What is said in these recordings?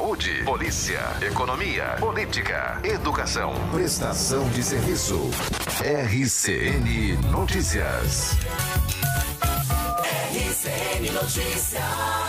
saúde, polícia, economia, política, educação, prestação de serviço. RCN Notícias. RCN Notícias.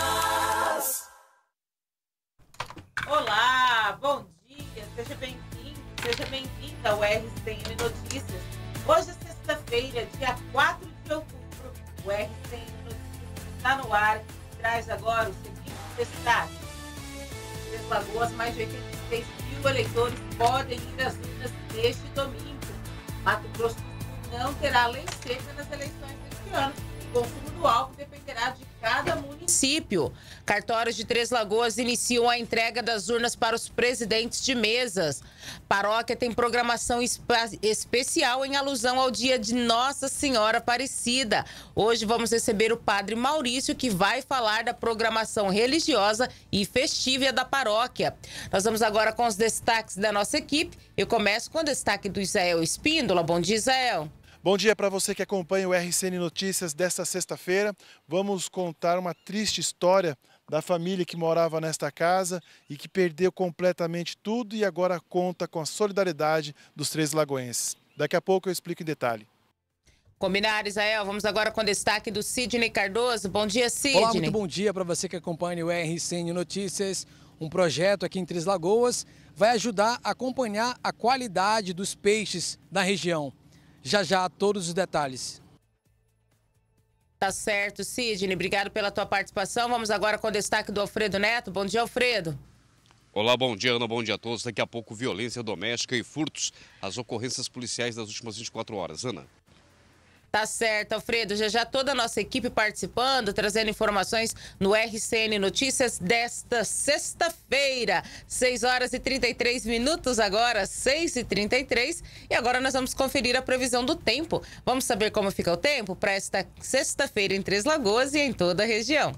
Olá, bom dia, seja bem-vindo, seja bem-vinda ao RCN Notícias. Hoje é sexta-feira, dia 4 de outubro. O RCN Notícias está no ar e traz agora o seguinte destaque. Em Três Lagoas, mais de 86 mil eleitores podem ir às urnas neste domingo. Mato Grosso do Sul não terá lei seca nas eleições deste ano. O consumo do álcool dependerá de cada município. Cartórios de Três Lagoas iniciam a entrega das urnas para os presidentes de mesas. Paróquia tem programação especial em alusão ao dia de Nossa Senhora Aparecida. Hoje vamos receber o padre Maurício, que vai falar da programação religiosa e festiva da paróquia. Nós vamos agora com os destaques da nossa equipe. Eu começo com o destaque do Isael Espíndola. Bom dia, Isael. Bom dia para você que acompanha o RCN Notícias desta sexta-feira. Vamos contar uma triste história da família que morava nesta casa e que perdeu completamente tudo e agora conta com a solidariedade dos Três Lagoenses. Daqui a pouco eu explico em detalhe. Combinado, Isael. Vamos agora com o destaque do Sidney Cardoso. Bom dia, Sidney. Olá, muito bom dia para você que acompanha o RCN Notícias. Um projeto aqui em Três Lagoas vai ajudar a acompanhar a qualidade dos peixes na região. Já todos os detalhes. Tá certo, Sidney. Obrigado pela tua participação. Vamos agora com o destaque do Alfredo Neto. Bom dia, Alfredo. Olá, bom dia, Ana. Bom dia a todos. Daqui a pouco, violência doméstica e furtos. As ocorrências policiais das últimas 24 horas. Ana. Tá certo, Alfredo. Já toda a nossa equipe participando, trazendo informações no RCN Notícias desta sexta-feira. 6 horas e 33 minutos agora, 6h33. E agora nós vamos conferir a previsão do tempo. Vamos saber como fica o tempo para esta sexta-feira em Três Lagoas e em toda a região.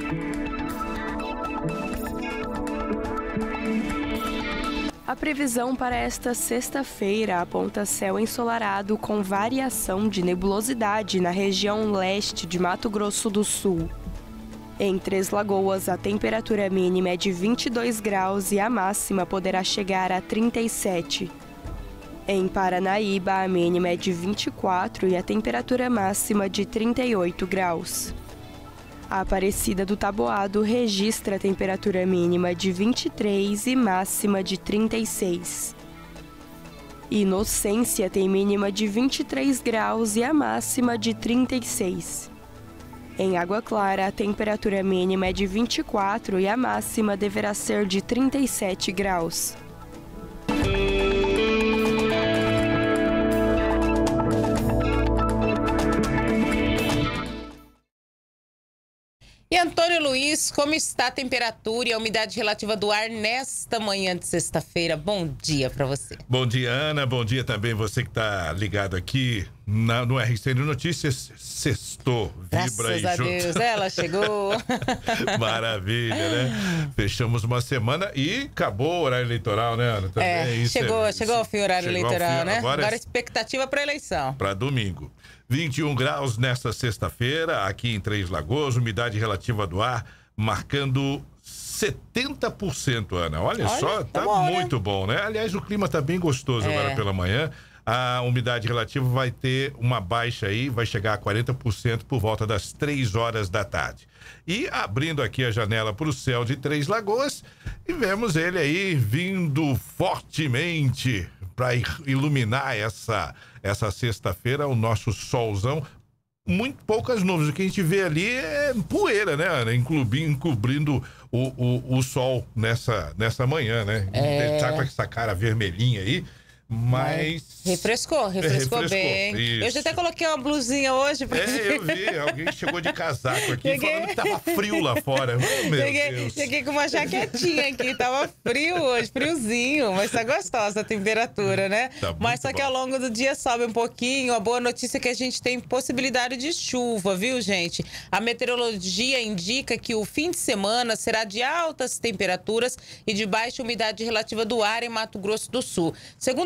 A previsão para esta sexta-feira aponta céu ensolarado com variação de nebulosidade na região leste de Mato Grosso do Sul. Em Três Lagoas, a temperatura mínima é de 22 graus e a máxima poderá chegar a 37. Em Paranaíba, a mínima é de 24 e a temperatura máxima de 38 graus. A Aparecida do Taboado registra a temperatura mínima de 23 e máxima de 36. Inocência tem mínima de 23 graus e a máxima de 36. Em Água Clara, a temperatura mínima é de 24 e a máxima deverá ser de 37 graus. E Antônio Luiz, como está a temperatura e a umidade relativa do ar nesta manhã de sexta-feira? Bom dia para você. Bom dia, Ana. Bom dia também você que está ligado aqui no RCN Notícias. Sextou, vibra aí junto. Graças a Deus, ela chegou. Maravilha, né? Fechamos uma semana e acabou o horário eleitoral, né, Ana? Também, chegou ao fim o horário eleitoral, né? Agora a expectativa para a eleição. Para domingo. 21 graus nesta sexta-feira, aqui em Três Lagoas, umidade relativa do ar marcando 70%, Ana. Olha só, tá bom, muito bom, né? Aliás, o clima tá bem gostoso agora pela manhã. A umidade relativa vai ter uma baixa aí, vai chegar a 40% por volta das 3 horas da tarde. E abrindo aqui a janela para o céu de Três Lagoas, e vemos ele aí vindo fortemente para iluminar essa sexta-feira, o nosso solzão. Muito poucas nuvens. O que a gente vê ali é poeira, né, Ana? Encobrindo o sol nessa manhã, né? Tá com essa cara vermelhinha aí. Mas refrescou bem. Isso. Eu já até coloquei uma blusinha hoje. Eu vi, alguém chegou de casaco aqui falando que tava frio lá fora. Oh, meu Deus. Cheguei com uma jaquetinha aqui, tava frio hoje, friozinho, mas tá gostosa a temperatura, né? Tá mas só que ao longo do dia sobe um pouquinho. A boa notícia é que a gente tem possibilidade de chuva, viu, gente? A meteorologia indica que o fim de semana será de altas temperaturas e de baixa umidade relativa do ar em Mato Grosso do Sul. Segundo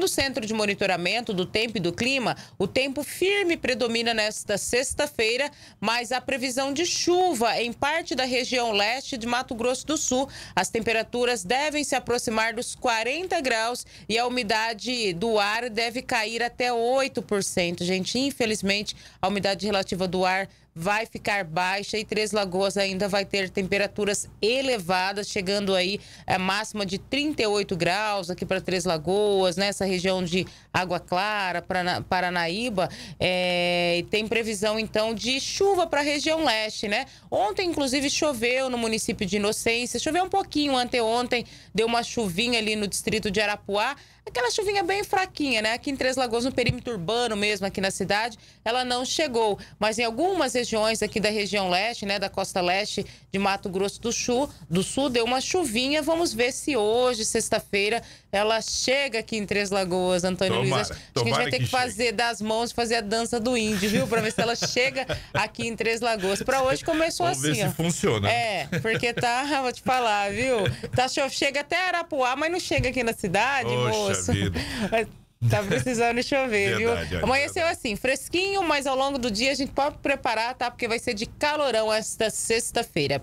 Centro de Monitoramento do Tempo e do Clima, o tempo firme predomina nesta sexta-feira, mas há previsão de chuva em parte da região leste de Mato Grosso do Sul. As temperaturas devem se aproximar dos 40 graus e a umidade do ar deve cair até 8%. Gente, infelizmente, a umidade relativa do ar vai ficar baixa e Três Lagoas ainda vai ter temperaturas elevadas, chegando aí a máxima de 38 graus aqui para Três Lagoas, nessa região de Água Clara, Paranaíba. Tem previsão, então, de chuva para a região leste, né? Ontem, inclusive, choveu no município de Inocência, choveu um pouquinho anteontem, deu uma chuvinha ali no distrito de Arapuá. Aquela chuvinha bem fraquinha, né? Aqui em Três Lagoas, no perímetro urbano mesmo, aqui na cidade, ela não chegou. Mas em algumas regiões aqui da região leste, né? Da costa leste de Mato Grosso do Sul, deu uma chuvinha. Vamos ver se hoje, sexta-feira, ela chega aqui em Três Lagoas, Antônio Luiz. Acho que a gente vai ter que fazer das mãos, fazer a dança do índio, viu? Pra ver se ela chega aqui em Três Lagoas. Pra hoje começou assim, Vamos ver se funciona. Porque vou te falar, viu? Chega até Arapuá, mas não chega aqui na cidade, moço. Vida. Tá precisando chover, verdade, viu? Amanheceu assim, fresquinho, mas ao longo do dia a gente pode preparar, tá? Porque vai ser de calorão esta sexta-feira.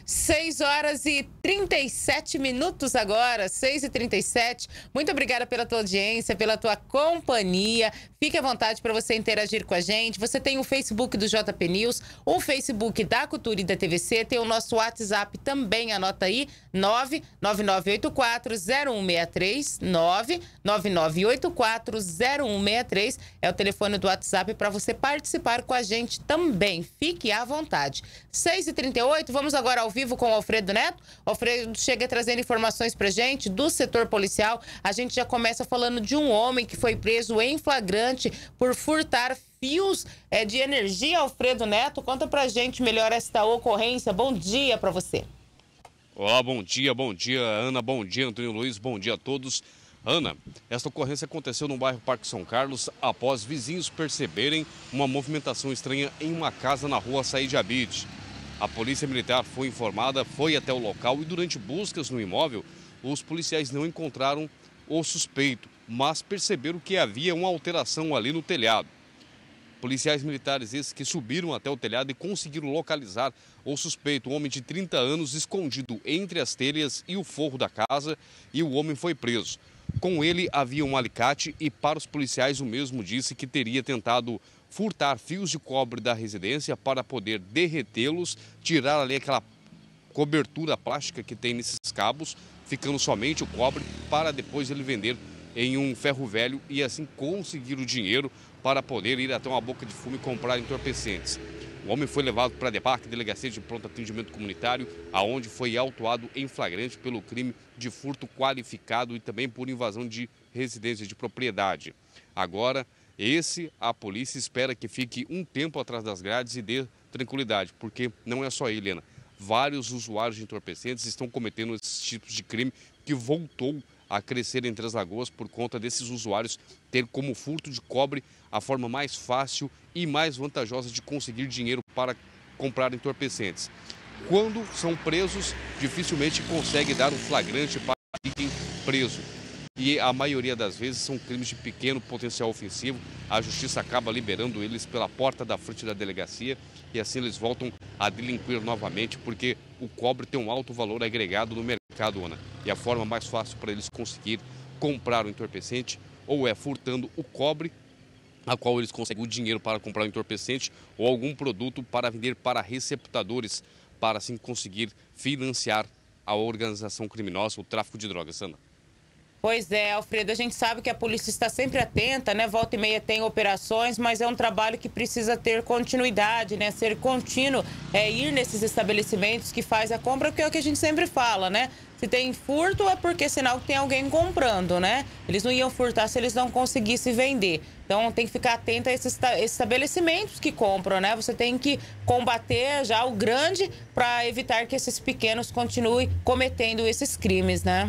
6h37 agora, 6h37. Muito obrigada pela tua audiência, pela tua companhia. Fique à vontade para você interagir com a gente. Você tem o Facebook do JP News, o Facebook da Cultura e da TVC, tem o nosso WhatsApp também, anota aí, 999840163, 999840163 é o telefone do WhatsApp para você participar com a gente também. Fique à vontade. 6h38, vamos agora ao vivo com o Alfredo Neto. O Alfredo chega trazendo informações pra gente do setor policial. A gente já começa falando de um homem que foi preso em flagrante por furtar fios de energia. Alfredo Neto, conta pra gente melhor esta ocorrência. Bom dia pra você. Olá, bom dia, Ana, bom dia, Antônio Luiz, bom dia a todos. Ana, esta ocorrência aconteceu no bairro Parque São Carlos após vizinhos perceberem uma movimentação estranha em uma casa na rua Saíde Abide. A polícia militar foi informada, foi até o local e durante buscas no imóvel, os policiais não encontraram o suspeito, mas perceberam que havia uma alteração ali no telhado. Policiais militares esses que subiram até o telhado e conseguiram localizar o suspeito, um homem de 30 anos escondido entre as telhas e o forro da casa, e o homem foi preso. Com ele havia um alicate e para os policiais o mesmo disse que teria tentado furtar fios de cobre da residência para poder derretê-los, tirar ali aquela cobertura plástica que tem nesses cabos, ficando somente o cobre para depois ele vender em um ferro velho e assim conseguir o dinheiro para poder ir até uma boca de fumo e comprar entorpecentes. O homem foi levado para a DEPAC, Delegacia de Pronto Atendimento Comunitário, aonde foi autuado em flagrante pelo crime de furto qualificado e também por invasão de residência de propriedade. Agora, a polícia espera que fique um tempo atrás das grades e dê tranquilidade, porque não é só ele, Helena. Vários usuários de entorpecentes estão cometendo esses tipos de crime que voltou a crescer em Três Lagoas por conta desses usuários ter como furto de cobre a forma mais fácil e mais vantajosa de conseguir dinheiro para comprar entorpecentes. Quando são presos, dificilmente conseguem dar um flagrante para que fiquem presos. E a maioria das vezes são crimes de pequeno potencial ofensivo. A justiça acaba liberando eles pela porta da frente da delegacia e assim eles voltam a delinquir novamente, porque o cobre tem um alto valor agregado no mercado, Ana. E a forma mais fácil para eles conseguir comprar o entorpecente ou é furtando o cobre, a qual eles conseguem o dinheiro para comprar o entorpecente, ou algum produto para vender para receptadores, para assim conseguir financiar a organização criminosa, o tráfico de drogas, Ana. Pois é, Alfredo, a gente sabe que a polícia está sempre atenta, né? Volta e meia tem operações, mas é um trabalho que precisa ter continuidade, né? Ser contínuo, ir nesses estabelecimentos que faz a compra, que é o que a gente sempre fala, né? Se tem furto é porque é sinal que tem alguém comprando, né? Eles não iam furtar se eles não conseguissem vender. Então tem que ficar atento a esses estabelecimentos que compram, né? Você tem que combater já o grande para evitar que esses pequenos continuem cometendo esses crimes, né?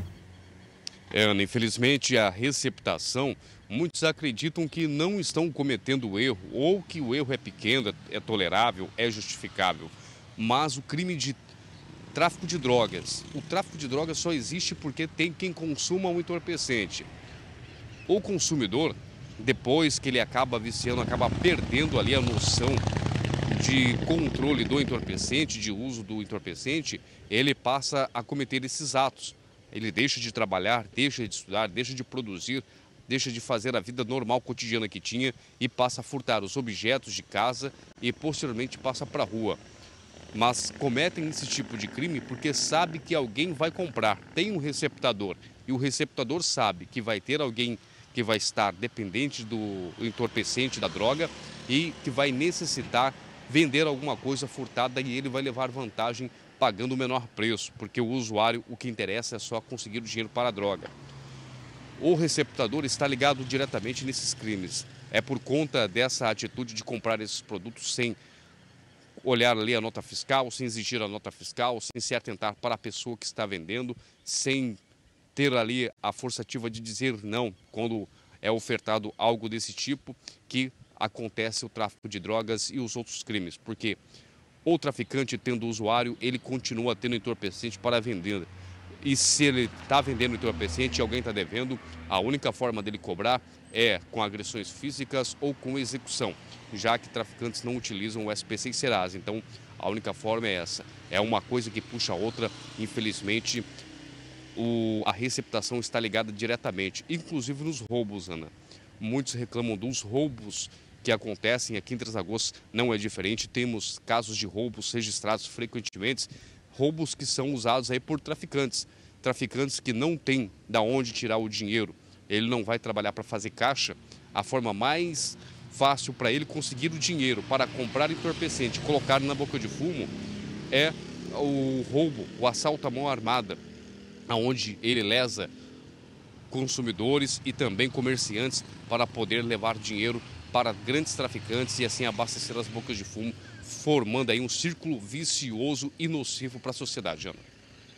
Ana, infelizmente a receptação, muitos acreditam que não estão cometendo erro ou que o erro é pequeno, é tolerável, é justificável. Mas o crime de tráfico de drogas, o tráfico de drogas só existe porque tem quem consuma um entorpecente. O consumidor, depois que ele acaba viciando, acaba perdendo ali a noção de controle do entorpecente, de uso do entorpecente, ele passa a cometer esses atos. Ele deixa de trabalhar, deixa de estudar, deixa de produzir, deixa de fazer a vida normal, cotidiana que tinha e passa a furtar os objetos de casa e posteriormente passa para a rua. Mas cometem esse tipo de crime porque sabe que alguém vai comprar, tem um receptador e o receptador sabe que vai ter alguém que vai estar dependente do entorpecente, da droga e que vai necessitar vender alguma coisa furtada e ele vai levar vantagem pagando o menor preço, porque o usuário, o que interessa é só conseguir o dinheiro para a droga. O receptador está ligado diretamente nesses crimes. É por conta dessa atitude de comprar esses produtos sem olhar ali a nota fiscal, sem exigir a nota fiscal, sem se atentar para a pessoa que está vendendo, sem ter ali a força ativa de dizer não quando é ofertado algo desse tipo, que acontece o tráfico de drogas e os outros crimes, porque o traficante tendo o usuário, ele continua tendo entorpecente para vender. E se ele está vendendo entorpecente e alguém está devendo, a única forma dele cobrar é com agressões físicas ou com execução, já que traficantes não utilizam o SPC e Serasa. Então, a única forma é essa. É uma coisa que puxa a outra, infelizmente. A receptação está ligada diretamente, inclusive nos roubos, Ana. Muitos reclamam dos roubos que acontecem aqui em Três Lagoas, não é diferente. Temos casos de roubos registrados frequentemente, roubos que são usados aí por traficantes que não têm da onde tirar o dinheiro. Ele não vai trabalhar para fazer caixa. A forma mais fácil para ele conseguir o dinheiro para comprar entorpecente e colocar na boca de fumo é o roubo, o assalto à mão armada, onde ele lesa consumidores e também comerciantes para poder levar dinheiro para grandes traficantes e assim abastecer as bocas de fumo, formando aí um círculo vicioso e nocivo para a sociedade, Ana.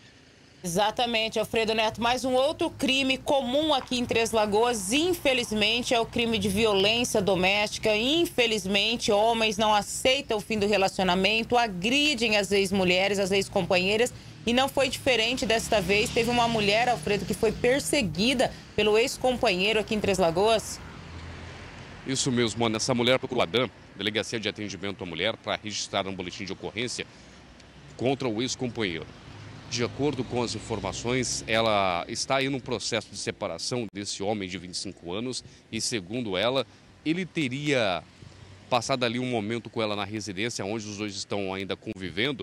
Exatamente, Alfredo Neto. Mais um outro crime comum aqui em Três Lagoas, infelizmente, é o crime de violência doméstica. Infelizmente, homens não aceitam o fim do relacionamento, agridem as ex-mulheres, as ex-companheiras. E não foi diferente desta vez. Teve uma mulher, Alfredo, que foi perseguida pelo ex-companheiro aqui em Três Lagoas. Isso mesmo, Ana. Essa mulher procurou a DAM, Delegacia de Atendimento à Mulher, para registrar um boletim de ocorrência contra o ex-companheiro. De acordo com as informações, ela está aí num processo de separação desse homem de 25 anos e, segundo ela, ele teria passado ali um momento com ela na residência, onde os dois estão ainda convivendo,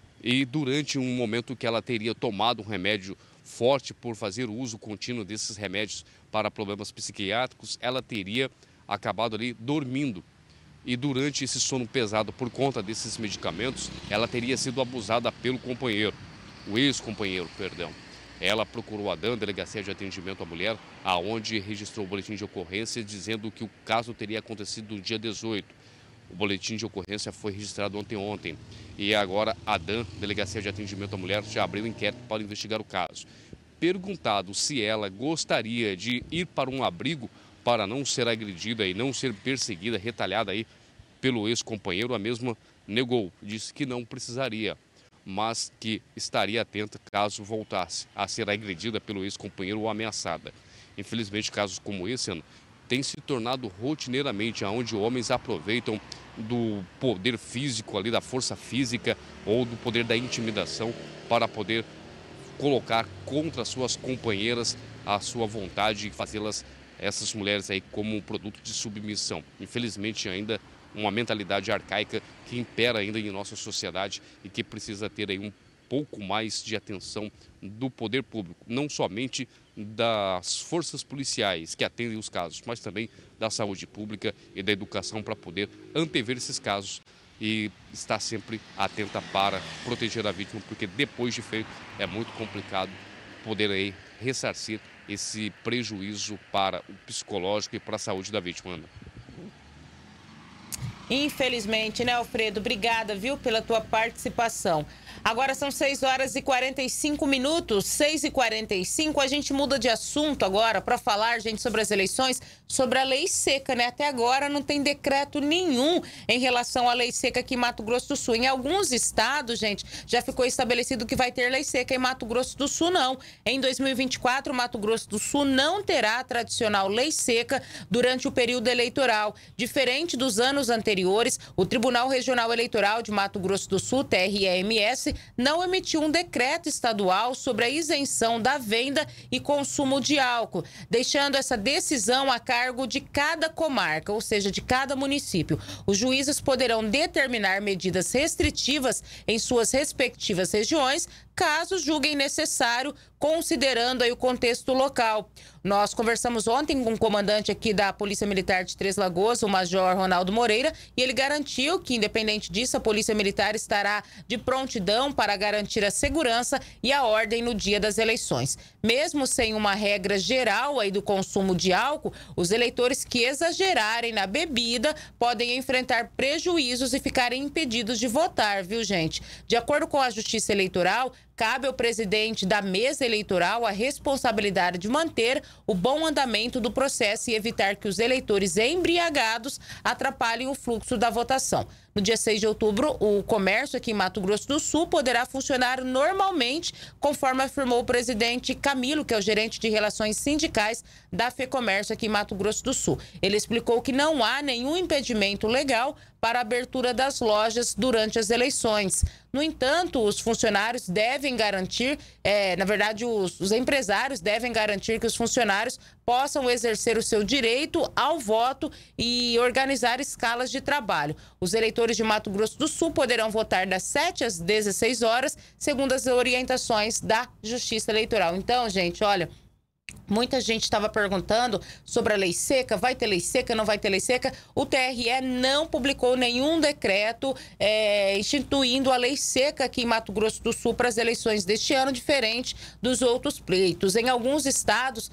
e durante um momento que ela teria tomado um remédio forte por fazer uso contínuo desses remédios para problemas psiquiátricos, ela teria acabado ali dormindo. E durante esse sono pesado por conta desses medicamentos, ela teria sido abusada pelo companheiro. O ex-companheiro, perdão. Ela procurou a DAM, Delegacia de Atendimento à Mulher, aonde registrou o boletim de ocorrência dizendo que o caso teria acontecido no dia 18. O boletim de ocorrência foi registrado ontem. E agora a DAM, Delegacia de Atendimento à Mulher, já abriu inquérito para investigar o caso. Perguntado se ela gostaria de ir para um abrigo para não ser agredida e não ser perseguida, retalhada aí pelo ex-companheiro, a mesma negou, disse que não precisaria, mas que estaria atenta caso voltasse a ser agredida pelo ex-companheiro ou ameaçada. Infelizmente, casos como esse, Ana, têm se tornado rotineiramente, onde homens aproveitam do poder físico ali, da força física ou do poder da intimidação para poder colocar contra suas companheiras a sua vontade e fazê-las, essas mulheres aí, como um produto de submissão. Infelizmente, ainda uma mentalidade arcaica que impera ainda em nossa sociedade e que precisa ter aí um pouco mais de atenção do poder público, não somente das forças policiais que atendem os casos, mas também da saúde pública e da educação para poder antever esses casos e estar sempre atenta para proteger a vítima, porque depois de feito é muito complicado poder aí ressarcir esse prejuízo para o psicológico e para a saúde da vítima, Ana. Infelizmente, né, Alfredo? Obrigada, viu, pela tua participação. Agora são 6 horas e 45 minutos, 6h45. A gente muda de assunto agora para falar, gente, sobre as eleições, sobre a lei seca, né? Até agora não tem decreto nenhum em relação à lei seca aqui em Mato Grosso do Sul. Em alguns estados, gente, já ficou estabelecido que vai ter lei seca. Em Mato Grosso do Sul, não. Em 2024, Mato Grosso do Sul não terá a tradicional lei seca durante o período eleitoral. Diferente dos anos anteriores, o Tribunal Regional Eleitoral de Mato Grosso do Sul, TREMS, não emitiu um decreto estadual sobre a isenção da venda e consumo de álcool, deixando essa decisão a cargo de cada comarca, ou seja, de cada município. Os juízes poderão determinar medidas restritivas em suas respectivas regiões, caso julguem necessário, considerando aí o contexto local. Nós conversamos ontem com o comandante aqui da Polícia Militar de Três Lagoas, o Major Ronaldo Moreira, e ele garantiu que, independente disso, a Polícia Militar estará de prontidão para garantir a segurança e a ordem no dia das eleições. Mesmo sem uma regra geral aí do consumo de álcool, os eleitores que exagerarem na bebida podem enfrentar prejuízos e ficarem impedidos de votar, viu, gente? De acordo com a Justiça Eleitoral, cabe ao presidente da mesa eleitoral a responsabilidade de manter o bom andamento do processo e evitar que os eleitores embriagados atrapalhem o fluxo da votação. No dia 6 de outubro, o comércio aqui em Mato Grosso do Sul poderá funcionar normalmente, conforme afirmou o presidente Camilo, que é o gerente de relações sindicais da FEComércio aqui em Mato Grosso do Sul. Ele explicou que não há nenhum impedimento legal para a abertura das lojas durante as eleições. No entanto, os funcionários devem garantir, os empresários devem garantir que os funcionários possam exercer o seu direito ao voto e organizar escalas de trabalho. Os eleitores de Mato Grosso do Sul poderão votar das 7 às 16 horas, segundo as orientações da Justiça Eleitoral. Então, gente, olha, muita gente estava perguntando sobre a lei seca, vai ter lei seca, não vai ter lei seca. O TRE não publicou nenhum decreto instituindo a lei seca aqui em Mato Grosso do Sul para as eleições deste ano, diferente dos outros pleitos. Em alguns estados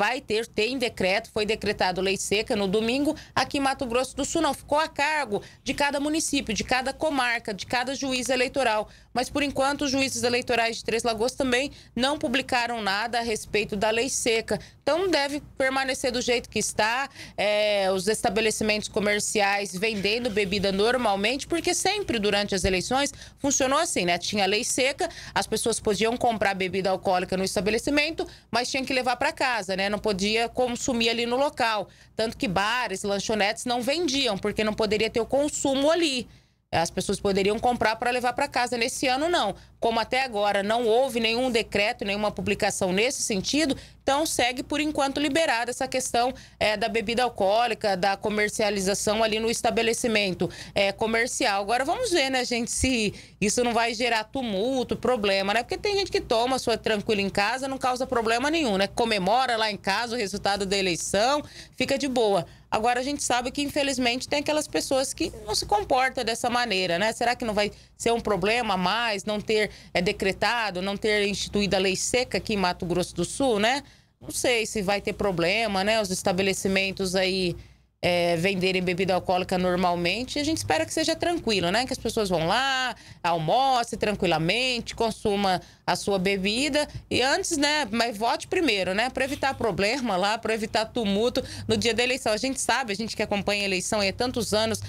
tem decreto, foi decretado lei seca no domingo. Aqui em Mato Grosso do Sul não, ficou a cargo de cada município, de cada comarca, de cada juiz eleitoral. Mas, por enquanto, os juízes eleitorais de Três Lagoas também não publicaram nada a respeito da lei seca. Então, deve permanecer do jeito que está. Os estabelecimentos comerciais vendendo bebida normalmente, porque sempre durante as eleições funcionou assim, né? Tinha lei seca, as pessoas podiam comprar bebida alcoólica no estabelecimento, mas tinham que levar para casa, né? Não podia consumir ali no local. Tanto que bares, lanchonetes não vendiam, porque não poderia ter o consumo ali. As pessoas poderiam comprar para levar para casa. Nesse ano, não. Como até agora não houve nenhum decreto, nenhuma publicação nesse sentido, então segue por enquanto liberada essa questão da bebida alcoólica, da comercialização ali no estabelecimento comercial. Agora vamos ver, né, gente, se isso não vai gerar tumulto, problema, né? Porque tem gente que toma sua tranquila em casa, não causa problema nenhum, né? Comemora lá em casa o resultado da eleição, fica de boa. Agora a gente sabe que, infelizmente, tem aquelas pessoas que não se comportam dessa maneira, né? Será que não vai ser um problema a mais não ter decretado, não ter instituído a lei seca aqui em Mato Grosso do Sul, né? Não sei se vai ter problema, né? Os estabelecimentos aí venderem bebida alcoólica normalmente. A gente espera que seja tranquilo, né? Que as pessoas vão lá, almocem tranquilamente, consumam a sua bebida e antes, né? Mas vote primeiro, né? Para evitar problema lá, para evitar tumulto no dia da eleição. A gente sabe, a gente que acompanha a eleição há tantos anos,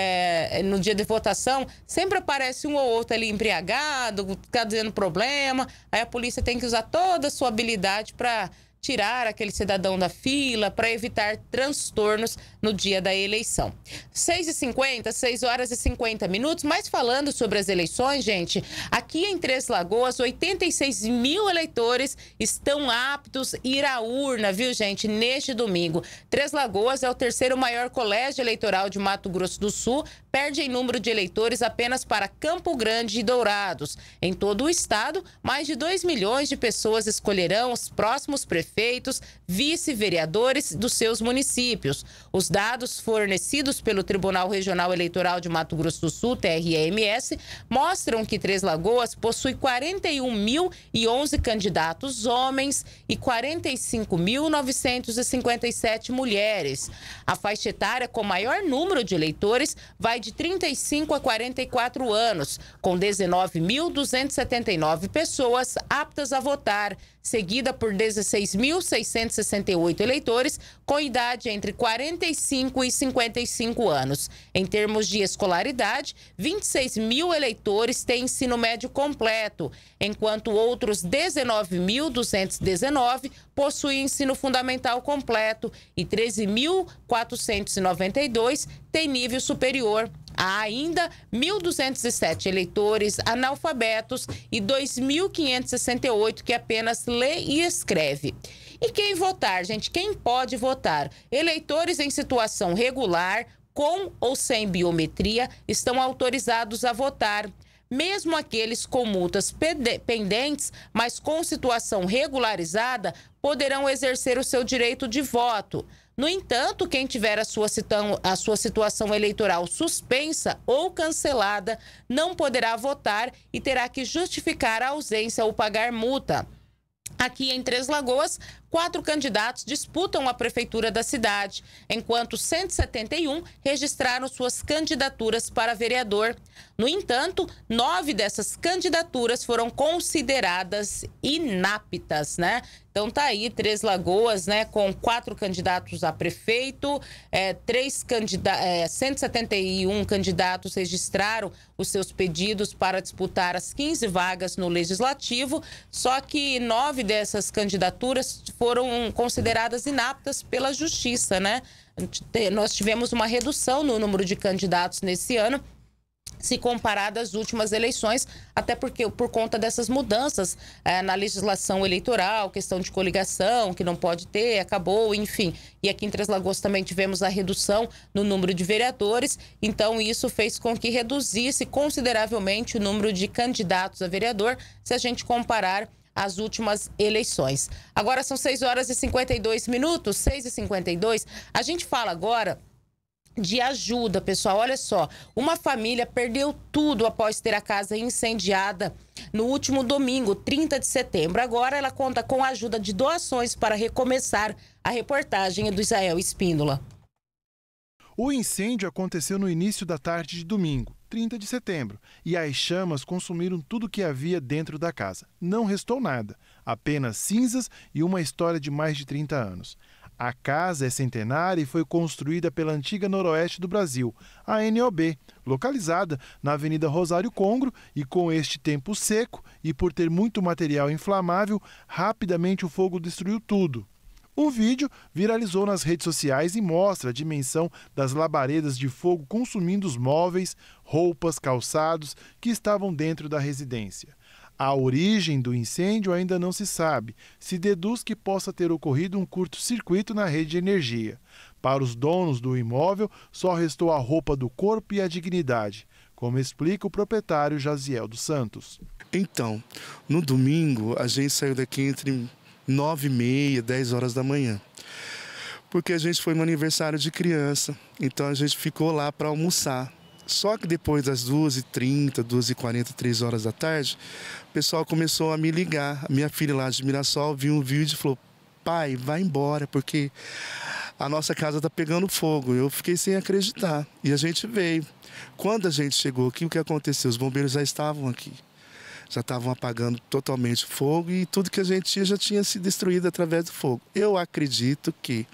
no dia de votação, sempre aparece um ou outro ali embriagado, causando problema. Aí a polícia tem que usar toda a sua habilidade para tirar aquele cidadão da fila, para evitar transtornos no dia da eleição. 6h50, 6 horas e 50 minutos, mas falando sobre as eleições, gente, aqui em Três Lagoas, 86 mil eleitores estão aptos a ir à urna, viu, gente, neste domingo. Três Lagoas é o terceiro maior colégio eleitoral de Mato Grosso do Sul, perde em número de eleitores apenas para Campo Grande e Dourados. Em todo o estado, mais de 2 milhões de pessoas escolherão os próximos prefeitos prefeitos, vice-vereadores dos seus municípios. Os dados fornecidos pelo Tribunal Regional Eleitoral de Mato Grosso do Sul, TRE-MS, mostram que Três Lagoas possui 41.011 candidatos homens e 45.957 mulheres. A faixa etária com maior número de eleitores vai de 35 a 44 anos, com 19.279 pessoas aptas a votar, seguida por 16.668 eleitores com idade entre 45 e 55 anos. Em termos de escolaridade, 26.000 eleitores têm ensino médio completo, enquanto outros 19.219 possuem ensino fundamental completo e 13.492 têm nível superior. Há ainda 1.207 eleitores analfabetos e 2.568 que apenas lê e escreve. E quem votar, gente? Quem pode votar? Eleitores em situação regular, com ou sem biometria, estão autorizados a votar. Mesmo aqueles com multas pendentes, mas com situação regularizada, poderão exercer o seu direito de voto. No entanto, quem tiver a sua situação eleitoral suspensa ou cancelada não poderá votar e terá que justificar a ausência ou pagar multa. Aqui em Três Lagoas, 4 candidatos disputam a prefeitura da cidade, enquanto 171 registraram suas candidaturas para vereador. No entanto, 9 dessas candidaturas foram consideradas inaptas, né? Então tá aí, Três Lagoas, né, com 4 candidatos a prefeito, 171 candidatos registraram os seus pedidos para disputar as 15 vagas no Legislativo, só que 9 dessas candidaturas foram consideradas inaptas pela Justiça, né? Nós tivemos uma redução no número de candidatos nesse ano, se comparado às últimas eleições, até porque por conta dessas mudanças na legislação eleitoral, questão de coligação, que não pode ter, acabou, enfim. E aqui em Três Lagoas também tivemos a redução no número de vereadores, então isso fez com que reduzisse consideravelmente o número de candidatos a vereador, se a gente comparar as últimas eleições. Agora são 6 horas e 52 minutos, 6h52. A gente fala agora de ajuda, pessoal. Olha só, uma família perdeu tudo após ter a casa incendiada no último domingo, 30 de setembro. Agora ela conta com a ajuda de doações para recomeçar. A reportagem é do Israel Espíndola. O incêndio aconteceu no início da tarde de domingo, 30 de setembro, e as chamas consumiram tudo que havia dentro da casa. Não restou nada, apenas cinzas e uma história de mais de 30 anos. A casa é centenária e foi construída pela antiga Noroeste do Brasil, a NOB, localizada na Avenida Rosário Congro, e com este tempo seco e por ter muito material inflamável, rapidamente o fogo destruiu tudo. Um vídeo viralizou nas redes sociais e mostra a dimensão das labaredas de fogo consumindo os móveis, roupas, calçados que estavam dentro da residência. A origem do incêndio ainda não se sabe. Se deduz que possa ter ocorrido um curto-circuito na rede de energia. Para os donos do imóvel, só restou a roupa do corpo e a dignidade, como explica o proprietário Jaziel dos Santos. Então, no domingo, a gente saiu daqui entre 9h30, 10 horas da manhã. Porque a gente foi no aniversário de criança, então a gente ficou lá para almoçar. Só que depois das 2h30, 2h40, 3 horas da tarde, o pessoal começou a me ligar. A minha filha lá de Mirassol viu um vídeo e falou: pai, vai embora, porque a nossa casa está pegando fogo. Eu fiquei sem acreditar. E a gente veio. Quando a gente chegou aqui, o que aconteceu? Os bombeiros já estavam aqui. Já estavam apagando totalmente o fogo e tudo que a gente tinha já tinha sido destruído através do fogo. Eu acredito que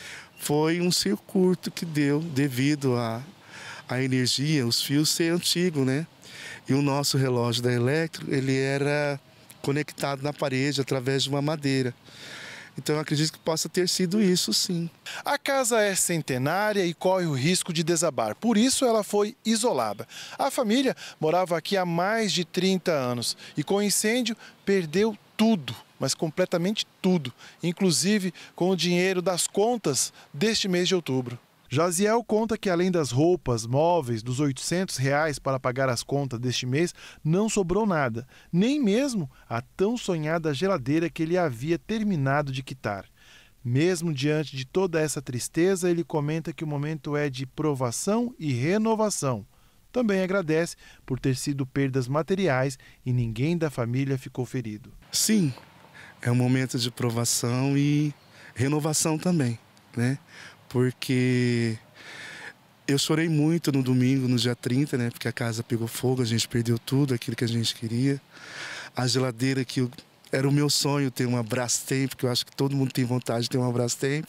foi um circuito que deu devido a energia, os fios ser antigos, né? E o nosso relógio da Electro, ele era conectado na parede através de uma madeira. Então eu acredito que possa ter sido isso, sim. A casa é centenária e corre o risco de desabar, por isso ela foi isolada. A família morava aqui há mais de 30 anos e com o incêndio perdeu tudo, mas completamente tudo, inclusive com o dinheiro das contas deste mês de outubro. Jaziel conta que além das roupas, móveis, dos R$800 para pagar as contas deste mês, não sobrou nada, nem mesmo a tão sonhada geladeira que ele havia terminado de quitar. Mesmo diante de toda essa tristeza, ele comenta que o momento é de provação e renovação. Também agradece por ter sido perdas materiais e ninguém da família ficou ferido. Sim, é um momento de provação e renovação também, né? Porque eu chorei muito no domingo, no dia 30, né? Porque a casa pegou fogo, a gente perdeu tudo, aquilo que a gente queria. A geladeira que era o meu sonho ter uma Brastemp, que eu acho que todo mundo tem vontade de ter uma Brastemp.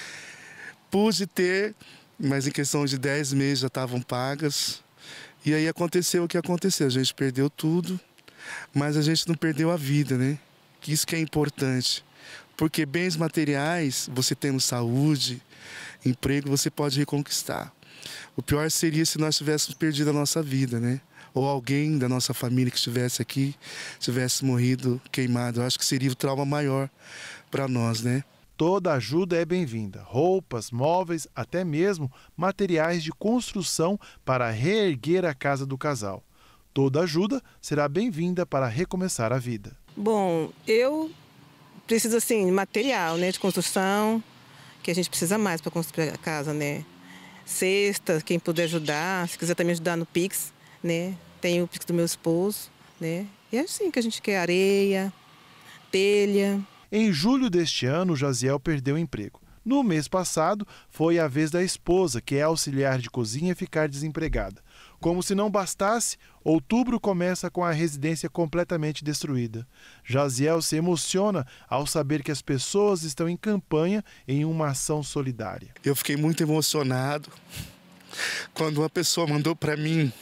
Pude ter, mas em questão de 10 meses já estavam pagas. E aí aconteceu o que aconteceu, a gente perdeu tudo, mas a gente não perdeu a vida, né? Que isso que é importante. Porque bens materiais, você tendo saúde, emprego, você pode reconquistar. O pior seria se nós tivéssemos perdido a nossa vida, né? Ou alguém da nossa família que estivesse aqui, tivesse morrido queimado. Eu acho que seria o trauma maior para nós, né? Toda ajuda é bem-vinda. Roupas, móveis, até mesmo materiais de construção para reerguer a casa do casal. Toda ajuda será bem-vinda para recomeçar a vida. Bom, eu preciso, assim, de material, né, de construção, que a gente precisa mais para construir a casa, né? Cesta, quem puder ajudar, se quiser também ajudar no Pix, né? Tem o Pix do meu esposo, né? E é assim que a gente quer: areia, telha. Em julho deste ano, Jaziel perdeu o emprego. No mês passado, foi a vez da esposa, que é auxiliar de cozinha, ficar desempregada. Como se não bastasse, outubro começa com a residência completamente destruída. Jaziel se emociona ao saber que as pessoas estão em campanha em uma ação solidária. Eu fiquei muito emocionado quando uma pessoa mandou para mim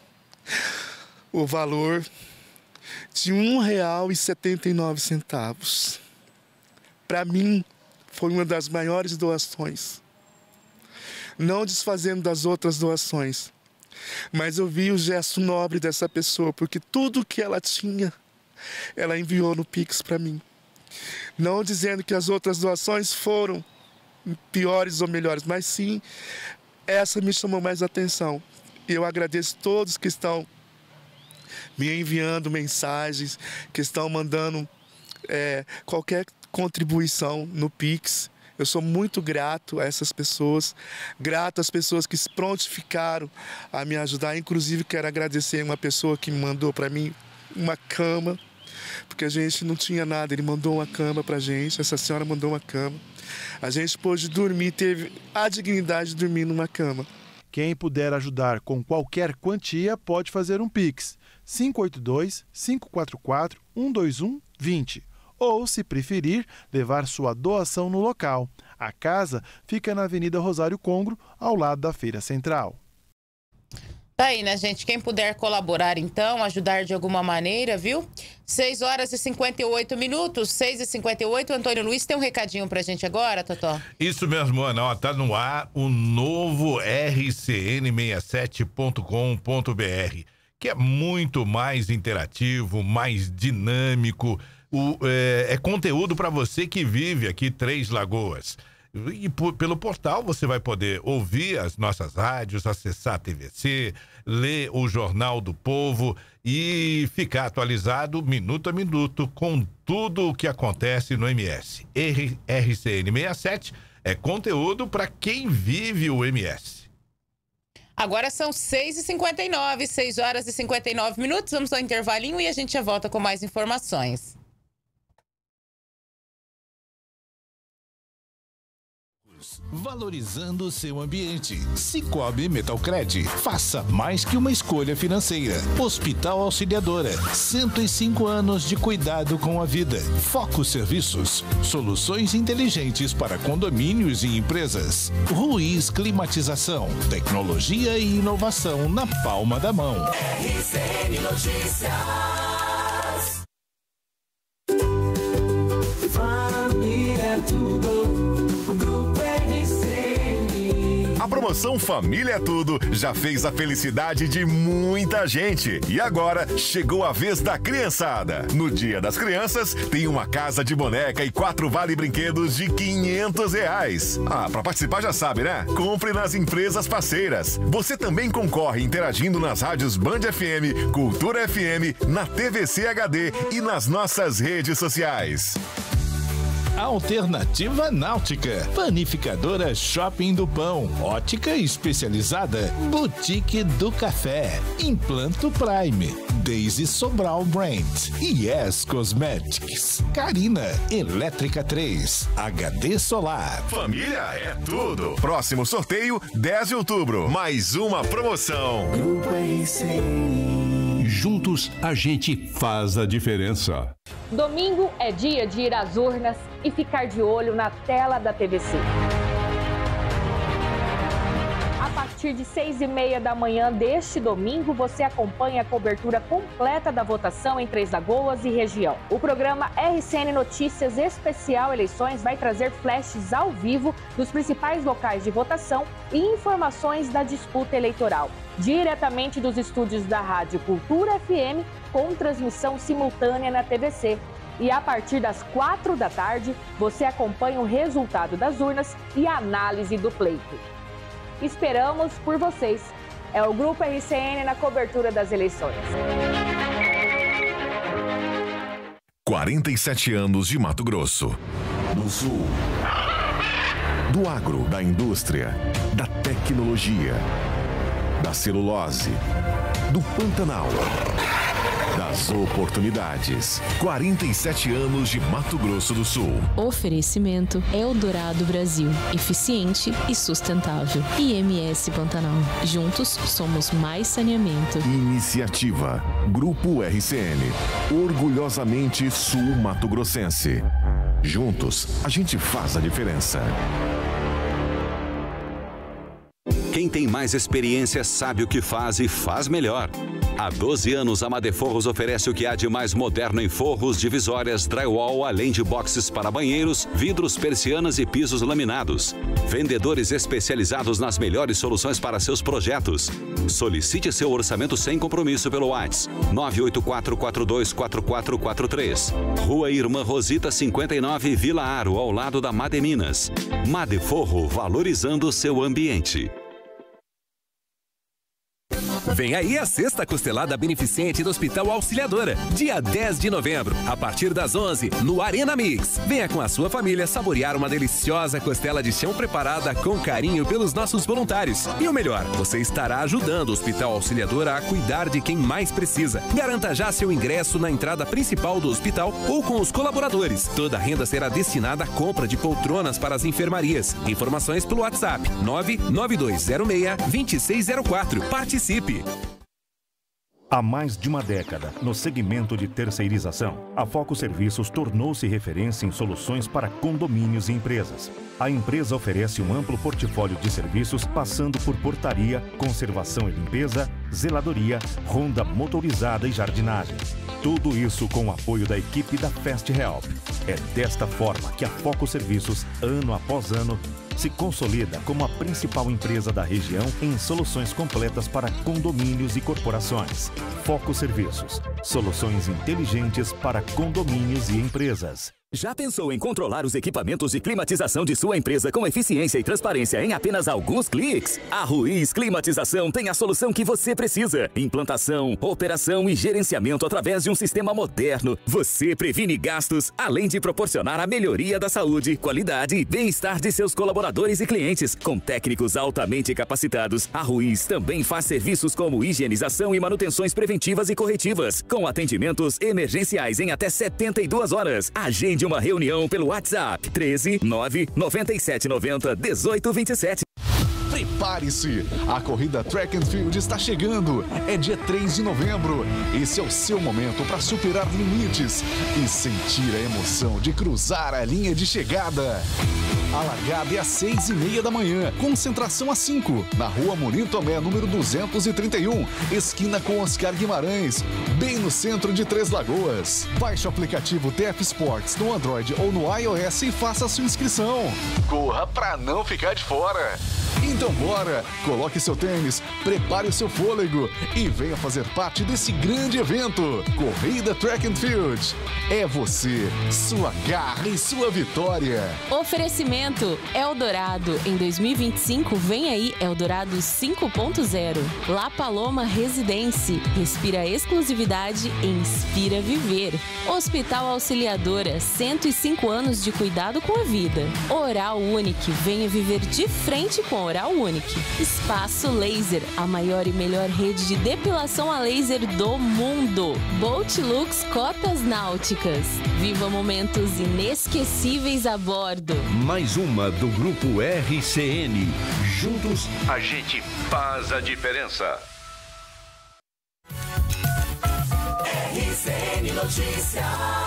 o valor de R$1,79. Para mim, foi uma das maiores doações. Não desfazendo das outras doações, mas eu vi o gesto nobre dessa pessoa, porque tudo que ela tinha, ela enviou no Pix para mim. Não dizendo que as outras doações foram piores ou melhores, mas sim, essa me chamou mais atenção. E eu agradeço todos que estão me enviando mensagens, que estão mandando qualquer contribuição no Pix. Eu sou muito grato a essas pessoas, grato às pessoas que se prontificaram a me ajudar. Inclusive, quero agradecer uma pessoa que me mandou para mim uma cama, porque a gente não tinha nada. Ele mandou uma cama para a gente, essa senhora mandou uma cama. A gente pôde dormir, teve a dignidade de dormir numa cama. Quem puder ajudar com qualquer quantia pode fazer um Pix. 582-544-121-20. Ou, se preferir, levar sua doação no local. A casa fica na Avenida Rosário Congro, ao lado da Feira Central. Tá aí, né, gente? Quem puder colaborar, então, ajudar de alguma maneira, viu? 6h58, 6h58. Antônio Luiz tem um recadinho pra gente agora, Totó? Isso mesmo, Ana. Ó, tá no ar o novo rcn67.com.br, que é muito mais interativo, mais dinâmico. É conteúdo para você que vive aqui Três Lagoas. E pelo portal você vai poder ouvir as nossas rádios, acessar a TVC, ler o Jornal do Povo e ficar atualizado minuto a minuto com tudo o que acontece no MS. RCN 67 é conteúdo para quem vive o MS. Agora são 6h59, 6h59. Vamos ao intervalinho e a gente já volta com mais informações. Valorizando o seu ambiente. Cicobi Metalcred. Faça mais que uma escolha financeira. Hospital Auxiliadora. 105 anos de cuidado com a vida. Foco Serviços. Soluções inteligentes para condomínios e empresas. Ruiz Climatização. Tecnologia e inovação na palma da mão. RCN Notícias. Família tudo. promoção Família é Tudo já fez a felicidade de muita gente. E agora chegou a vez da criançada. No Dia das Crianças, tem uma casa de boneca e 4 vale-brinquedos de R$500. Para participar já sabe, né? Compre nas empresas parceiras. Você também concorre interagindo nas rádios Band FM, Cultura FM, na TVC HD e nas nossas redes sociais. Alternativa Náutica, Panificadora Shopping do Pão, Ótica Especializada, Boutique do Café, Implanto Prime, Daisy Sobral Brand, Yes Cosmetics, Carina, Elétrica 3, HD Solar. Família é tudo. Próximo sorteio, 10 de outubro. Mais uma promoção. Grupo RCN. Juntos a gente faz a diferença. Domingo é dia de ir às urnas e ficar de olho na tela da TVC. A partir de 6h30 da manhã deste domingo, você acompanha a cobertura completa da votação em Três Lagoas e região. O programa RCN Notícias Especial Eleições vai trazer flashes ao vivo dos principais locais de votação e informações da disputa eleitoral, diretamente dos estúdios da Rádio Cultura FM, com transmissão simultânea na TVC. E a partir das 4 da tarde, você acompanha o resultado das urnas e a análise do pleito. Esperamos por vocês. É o Grupo RCN na cobertura das eleições. 47 anos de Mato Grosso. Do Sul. Do agro, da indústria, da tecnologia, da celulose, do Pantanal, das oportunidades. 47 anos de Mato Grosso do Sul. Oferecimento Eldorado Brasil. Eficiente e sustentável. IMS Pantanal. Juntos somos mais saneamento. Iniciativa Grupo RCN. Orgulhosamente Sul Mato Grossense. Juntos a gente faz a diferença. Quem tem mais experiência sabe o que faz e faz melhor. Há 12 anos, a Madeforros oferece o que há de mais moderno em forros, divisórias, drywall, além de boxes para banheiros, vidros, persianas e pisos laminados. Vendedores especializados nas melhores soluções para seus projetos. Solicite seu orçamento sem compromisso pelo WhatsApp 984424443. Rua Irmã Rosita 59, Vila Aro, ao lado da Mademinas. Madeforro, valorizando seu ambiente. Vem aí a sexta costelada beneficente do Hospital Auxiliadora, dia 10 de novembro, a partir das 11, no Arena Mix. Venha com a sua família saborear uma deliciosa costela de chão preparada com carinho pelos nossos voluntários. E o melhor, você estará ajudando o Hospital Auxiliadora a cuidar de quem mais precisa. Garanta já seu ingresso na entrada principal do hospital ou com os colaboradores. Toda a renda será destinada à compra de poltronas para as enfermarias. Informações pelo WhatsApp 99206-2604. Participe! Há mais de uma década, no segmento de terceirização, a Foco Serviços tornou-se referência em soluções para condomínios e empresas. A empresa oferece um amplo portfólio de serviços, passando por portaria, conservação e limpeza, zeladoria, ronda motorizada e jardinagem. Tudo isso com o apoio da equipe da Fast Help. É desta forma que a Foco Serviços, ano após ano, se consolida como a principal empresa da região em soluções completas para condomínios e corporações. Foco Serviços, soluções inteligentes para condomínios e empresas. Já pensou em controlar os equipamentos de climatização de sua empresa com eficiência e transparência em apenas alguns cliques? A Ruiz Climatização tem a solução que você precisa. Implantação, operação e gerenciamento através de um sistema moderno. Você previne gastos, além de proporcionar a melhoria da saúde, qualidade e bem-estar de seus colaboradores e clientes. Com técnicos altamente capacitados, a Ruiz também faz serviços como higienização e manutenções preventivas e corretivas, com atendimentos emergenciais em até 72 horas. Agende uma reunião pelo WhatsApp 13 997 90 18 27. Prepare-se! A corrida Track and Field está chegando. É dia 3 de novembro. Esse é o seu momento para superar limites e sentir a emoção de cruzar a linha de chegada. A largada é às 6h30 da manhã, concentração às 5, na Rua Morim Tomé, número 231, esquina com Oscar Guimarães, bem no centro de Três Lagoas. Baixe o aplicativo TF Sports no Android ou no iOS e faça a sua inscrição. Corra para não ficar de fora. Então Então bora, coloque seu tênis, prepare o seu fôlego e venha fazer parte desse grande evento. Corrida Track and Field. É você, sua garra e sua vitória. Oferecimento Eldorado. Em 2025 vem aí Eldorado 5.0. La Paloma Residência. Respira exclusividade e inspira viver. Hospital Auxiliadora. 105 anos de cuidado com a vida. Oral Unique. Venha viver de frente com a Oral Unique. Espaço Laser. A maior e melhor rede de depilação a laser do mundo. Boat Lux Cotas Náuticas. Viva momentos inesquecíveis a bordo. Mais uma do Grupo RCN. Juntos, a gente faz a diferença. RCN Notícias.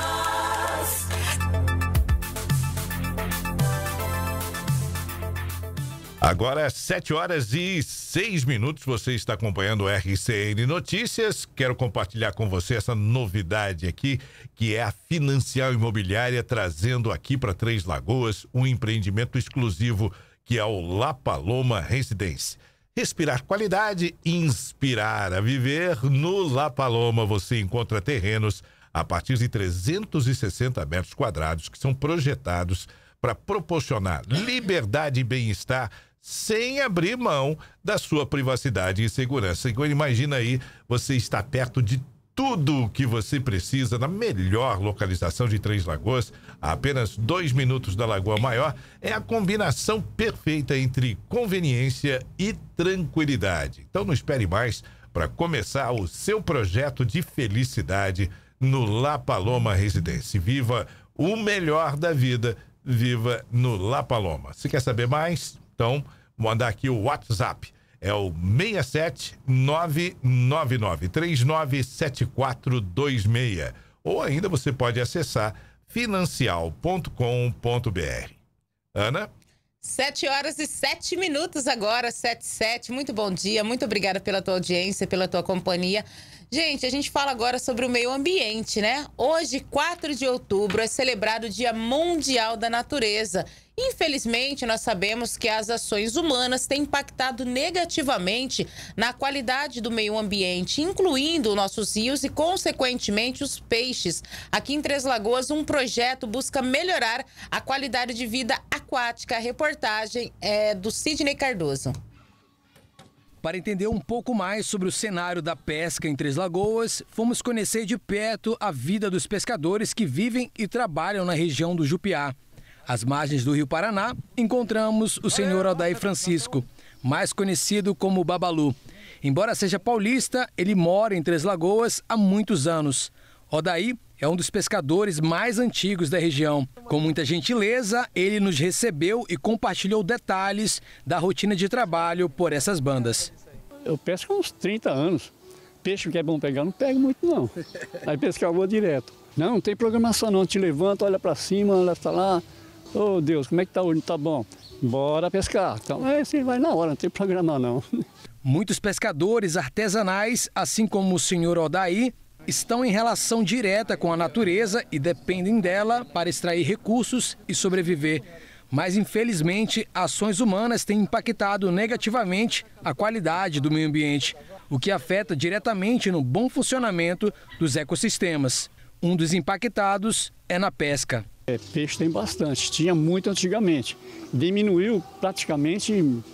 Agora, 7h06, você está acompanhando o RCN Notícias. Quero compartilhar com você essa novidade aqui, que é a Financial Imobiliária, trazendo aqui para Três Lagoas um empreendimento exclusivo, que é o La Paloma Residência. Respirar qualidade, inspirar a viver. No La Paloma você encontra terrenos a partir de 360 metros quadrados, que são projetados para proporcionar liberdade e bem-estar sem abrir mão da sua privacidade e segurança. Então, imagina aí, você está perto de tudo o que você precisa na melhor localização de Três Lagoas, a apenas 2 minutos da Lagoa Maior. É a combinação perfeita entre conveniência e tranquilidade. Então não espere mais para começar o seu projeto de felicidade no La Paloma Residência. Viva o melhor da vida, viva no La Paloma. Se quer saber mais, então mandar aqui o WhatsApp. É o 67999397426. Ou ainda você pode acessar financial.com.br. Ana? 7h07 agora, 7h07. Muito bom dia, muito obrigada pela tua audiência, pela tua companhia. Gente, a gente fala agora sobre o meio ambiente, né? Hoje, 4 de outubro, é celebrado o Dia Mundial da Natureza. Infelizmente, nós sabemos que as ações humanas têm impactado negativamente na qualidade do meio ambiente, incluindo nossos rios e, consequentemente, os peixes. Aqui em Três Lagoas, um projeto busca melhorar a qualidade de vida aquática. A reportagem é do Sidney Cardoso. Para entender um pouco mais sobre o cenário da pesca em Três Lagoas, fomos conhecer de perto a vida dos pescadores que vivem e trabalham na região do Jupiá. Às margens do Rio Paraná, encontramos o senhor Odair Francisco, mais conhecido como Babalu. Embora seja paulista, ele mora em Três Lagoas há muitos anos. Odair é um dos pescadores mais antigos da região. Com muita gentileza, ele nos recebeu e compartilhou detalhes da rotina de trabalho por essas bandas. Eu pesco há uns 30 anos. Peixe que é bom pegar, não pego muito não. Aí pescar eu vou direto. Não tem programação não, te levanta, olha para cima, olha para lá. Oh Deus, como é que tá hoje? Tá bom. Bora pescar. Então você vai na hora, não tem programa não. Muitos pescadores artesanais, assim como o senhor Odair, estão em relação direta com a natureza e dependem dela para extrair recursos e sobreviver. Mas, infelizmente, ações humanas têm impactado negativamente a qualidade do meio ambiente, o que afeta diretamente no bom funcionamento dos ecossistemas. Um dos impactados é na pesca. Peixe tem bastante, tinha muito antigamente. Diminuiu praticamente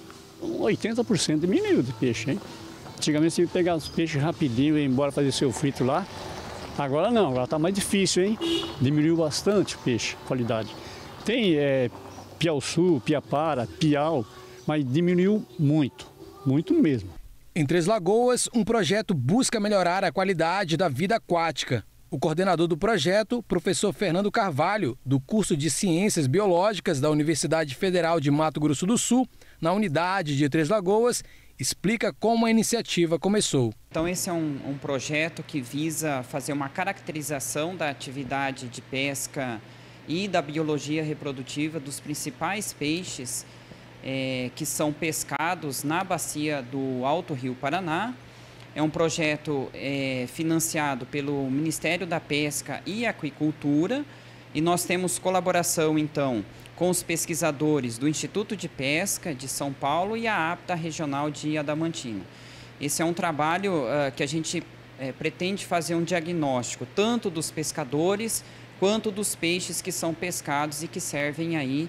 80%, diminuiu de peixe, hein? Antigamente você ia pegar os peixes rapidinho e ir embora fazer seu frito lá. Agora não, agora está mais difícil, hein? Diminuiu bastante o peixe, qualidade. Tem piau-sul, piapara, piau, mas diminuiu muito, muito mesmo. Em Três Lagoas, um projeto busca melhorar a qualidade da vida aquática. O coordenador do projeto, professor Fernando Carvalho, do curso de Ciências Biológicas da Universidade Federal de Mato Grosso do Sul, na unidade de Três Lagoas, explica como a iniciativa começou. Então esse é um projeto que visa fazer uma caracterização da atividade de pesca e da biologia reprodutiva dos principais peixes que são pescados na bacia do Alto Rio Paraná. É um projeto financiado pelo Ministério da Pesca e Aquicultura E nós temos colaboração, então, com os pesquisadores do Instituto de Pesca de São Paulo e a APTA Regional de Adamantina. Esse é um trabalho que a gente pretende fazer um diagnóstico tanto dos pescadores quanto dos peixes que são pescados e que servem aí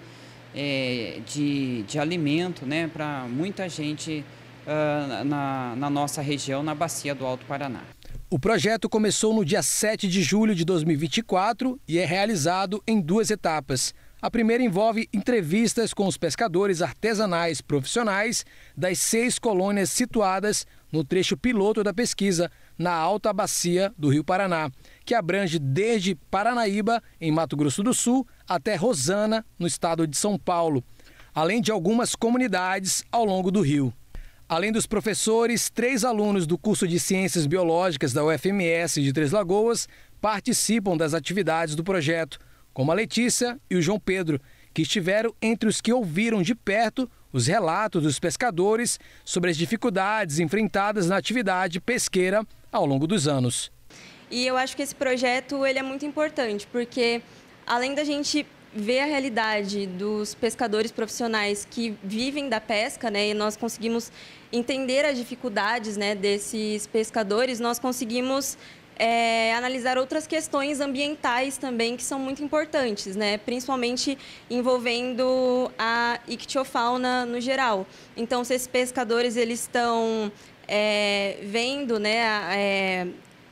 de alimento, né, para muita gente na nossa região, na bacia do Alto Paraná. O projeto começou no dia 7 de julho de 2024 e é realizado em 2 etapas. A primeira envolve entrevistas com os pescadores artesanais profissionais das 6 colônias situadas no trecho piloto da pesquisa, na alta bacia do Rio Paraná, que abrange desde Paranaíba, em Mato Grosso do Sul, até Rosana, no estado de São Paulo, além de algumas comunidades ao longo do rio. Além dos professores, 3 alunos do curso de Ciências Biológicas da UFMS de Três Lagoas participam das atividades do projeto, como a Letícia e o João Pedro, que estiveram entre os que ouviram de perto os relatos dos pescadores sobre as dificuldades enfrentadas na atividade pesqueira ao longo dos anos. E eu acho que esse projeto ele é muito importante, porque além da gente ver a realidade dos pescadores profissionais que vivem da pesca, né, e nós conseguimos entender as dificuldades, né, desses pescadores, nós conseguimos analisar outras questões ambientais também que são muito importantes, né, principalmente envolvendo a ictiofauna no geral. Então, se esses pescadores eles estão vendo, né,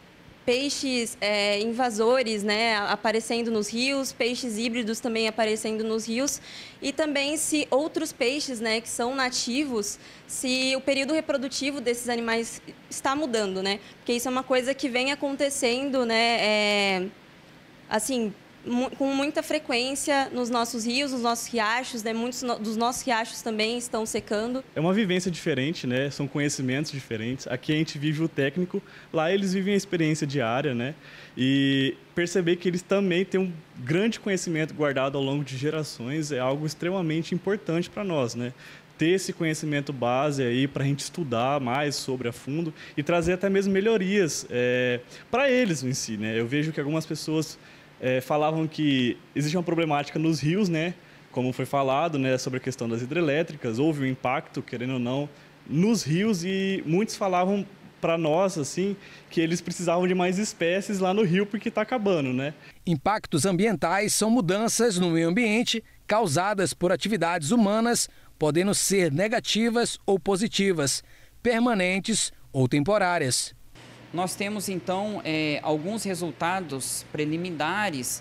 peixes invasores, né, aparecendo nos rios, peixes híbridos também aparecendo nos rios, e também se outros peixes, né, que são nativos, se o período reprodutivo desses animais está mudando, né, porque isso é uma coisa que vem acontecendo, né, assim, com muita frequência nos nossos rios, nos nossos riachos, né? Muitos dos nossos riachos também estão secando. É uma vivência diferente, né? São conhecimentos diferentes. Aqui a gente vive o técnico, lá eles vivem a experiência diária, né? E perceber que eles também têm um grande conhecimento guardado ao longo de gerações é algo extremamente importante para nós, né? Ter esse conhecimento base aí para a gente estudar mais sobre a fundo e trazer até mesmo melhorias para eles em si, né? Eu vejo que algumas pessoas falavam que existe uma problemática nos rios, né? Como foi falado, né, sobre a questão das hidrelétricas, houve um impacto, querendo ou não, nos rios e muitos falavam para nós, assim, que eles precisavam de mais espécies lá no rio porque está acabando, né? Impactos ambientais são mudanças no meio ambiente causadas por atividades humanas, podendo ser negativas ou positivas, permanentes ou temporárias. Nós temos, então, alguns resultados preliminares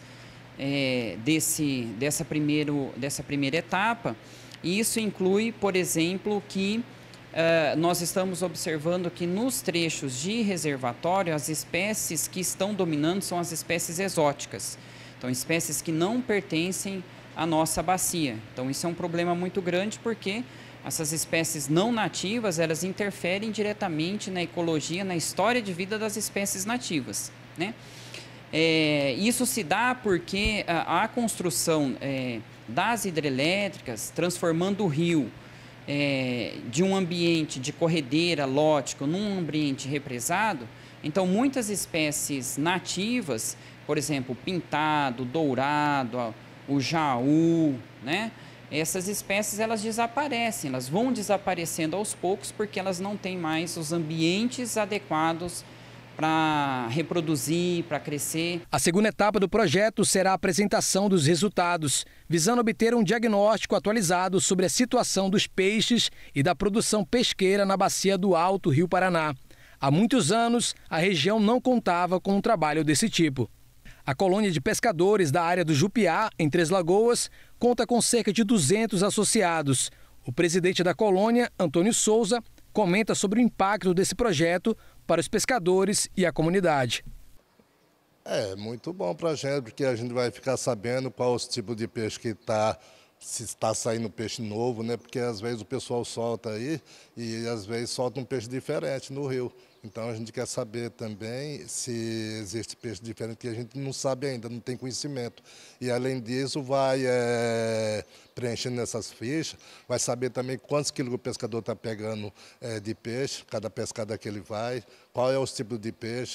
dessa primeira etapa, e isso inclui, por exemplo, que nós estamos observando que nos trechos de reservatório, as espécies que estão dominando são as espécies exóticas, então espécies que não pertencem à nossa bacia. Então isso é um problema muito grande porque essas espécies não nativas, elas interferem diretamente na ecologia, na história de vida das espécies nativas, né? Isso se dá porque a construção das hidrelétricas, transformando o rio de um ambiente de corredeira, lótico, num ambiente represado, então muitas espécies nativas, por exemplo, o pintado, o dourado, o jaú, né? Essas espécies elas desaparecem, elas vão desaparecendo aos poucos porque elas não têm mais os ambientes adequados para reproduzir, para crescer. A segunda etapa do projeto será a apresentação dos resultados, visando obter um diagnóstico atualizado sobre a situação dos peixes e da produção pesqueira na bacia do Alto Rio Paraná. Há muitos anos, a região não contava com um trabalho desse tipo. A colônia de pescadores da área do Jupiá, em Três Lagoas, conta com cerca de 200 associados. O presidente da colônia, Antônio Souza, comenta sobre o impacto desse projeto para os pescadores e a comunidade. É muito bom para a gente, porque a gente vai ficar sabendo qual os tipos de peixe que está, se está saindo peixe novo, né? Porque às vezes o pessoal solta aí e às vezes solta um peixe diferente no rio. Então a gente quer saber também se existe peixe diferente que a gente não sabe ainda, não tem conhecimento. E além disso vai preenchendo essas fichas, vai saber também quantos quilos o pescador está pegando de peixe, cada pescada que ele vai, qual é os tipos de peixe,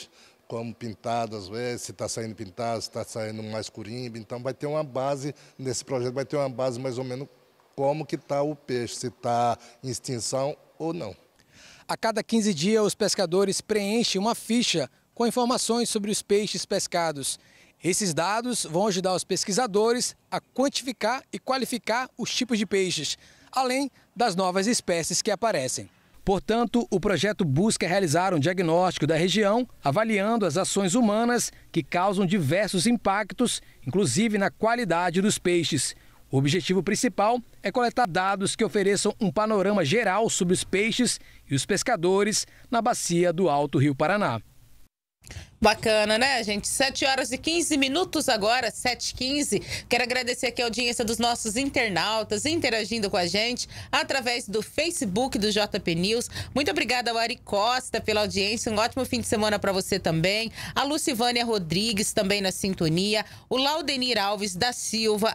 como pintado às vezes, se está saindo pintado, se está saindo mais curimba. Então vai ter uma base, nesse projeto vai ter uma base mais ou menos como que está o peixe, se está em extinção ou não. A cada 15 dias, os pescadores preenchem uma ficha com informações sobre os peixes pescados. Esses dados vão ajudar os pesquisadores a quantificar e qualificar os tipos de peixes, além das novas espécies que aparecem. Portanto, o projeto busca realizar um diagnóstico da região, avaliando as ações humanas que causam diversos impactos, inclusive na qualidade dos peixes. O objetivo principal é coletar dados que ofereçam um panorama geral sobre os peixes e os pescadores na bacia do Alto Rio Paraná. Bacana, né, gente? 7h15 agora, 7h15. Quero agradecer aqui a audiência dos nossos internautas interagindo com a gente através do Facebook do JP News. Muito obrigada ao Ari Costa pela audiência. Um ótimo fim de semana para você também. A Lucivânia Rodrigues também na sintonia. O Laudenir Alves da Silva.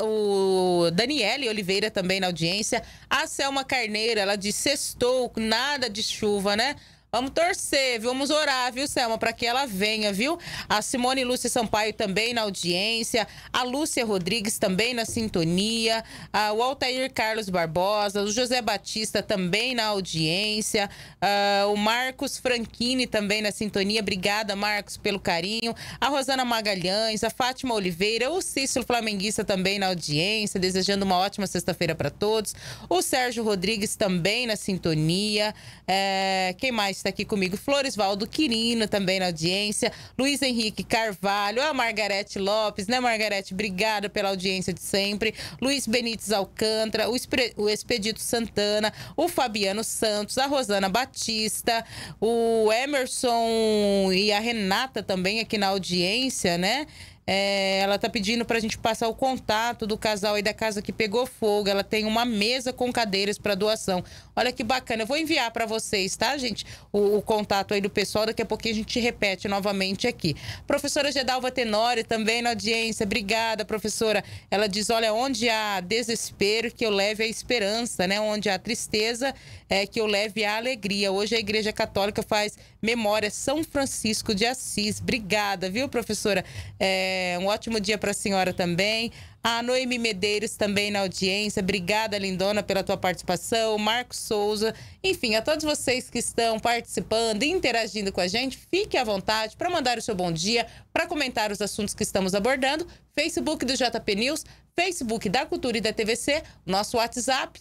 O Daniele Oliveira também na audiência. A Selma Carneiro, ela diz sextou, nada de chuva, né? Vamos torcer, viu? Vamos orar, viu, Selma, para que ela venha, viu? A Simone Lúcia Sampaio também na audiência, a Lúcia Rodrigues também na sintonia, o Altair Carlos Barbosa, o José Batista também na audiência, o Marcos Franchini também na sintonia. Obrigada, Marcos, pelo carinho. A Rosana Magalhães, a Fátima Oliveira, o Cícero Flamenguista também na audiência, desejando uma ótima sexta-feira para todos. O Sérgio Rodrigues também na sintonia. Quem mais está aqui comigo? Floresvaldo Quirino também na audiência, Luiz Henrique Carvalho, a Margarete Lopes, né, Margarete? Obrigada pela audiência de sempre. Luiz Benites Alcântara, o Expedito Santana, o Fabiano Santos, a Rosana Batista, o Emerson e a Renata também aqui na audiência, né? Ela tá pedindo pra gente passar o contato do casal aí da casa que pegou fogo. Ela tem uma mesa com cadeiras para doação. Olha que bacana. Eu vou enviar para vocês, tá, gente? O contato aí do pessoal. Daqui a pouquinho a gente repete novamente aqui. Professora Gedalva Tenório também na audiência. Obrigada, professora. Ela diz, olha, onde há desespero, que eu leve a esperança, né? Onde há tristeza, que eu leve a alegria. Hoje a Igreja Católica faz memória São Francisco de Assis. Obrigada, viu, professora? Um ótimo dia para a senhora também. A Noemi Medeiros também na audiência. Obrigada, lindona, pela tua participação. Marcos Souza. Enfim, a todos vocês que estão participando e interagindo com a gente, fique à vontade para mandar o seu bom dia, para comentar os assuntos que estamos abordando. Facebook do JP News, Facebook da Cultura e da TVC, nosso WhatsApp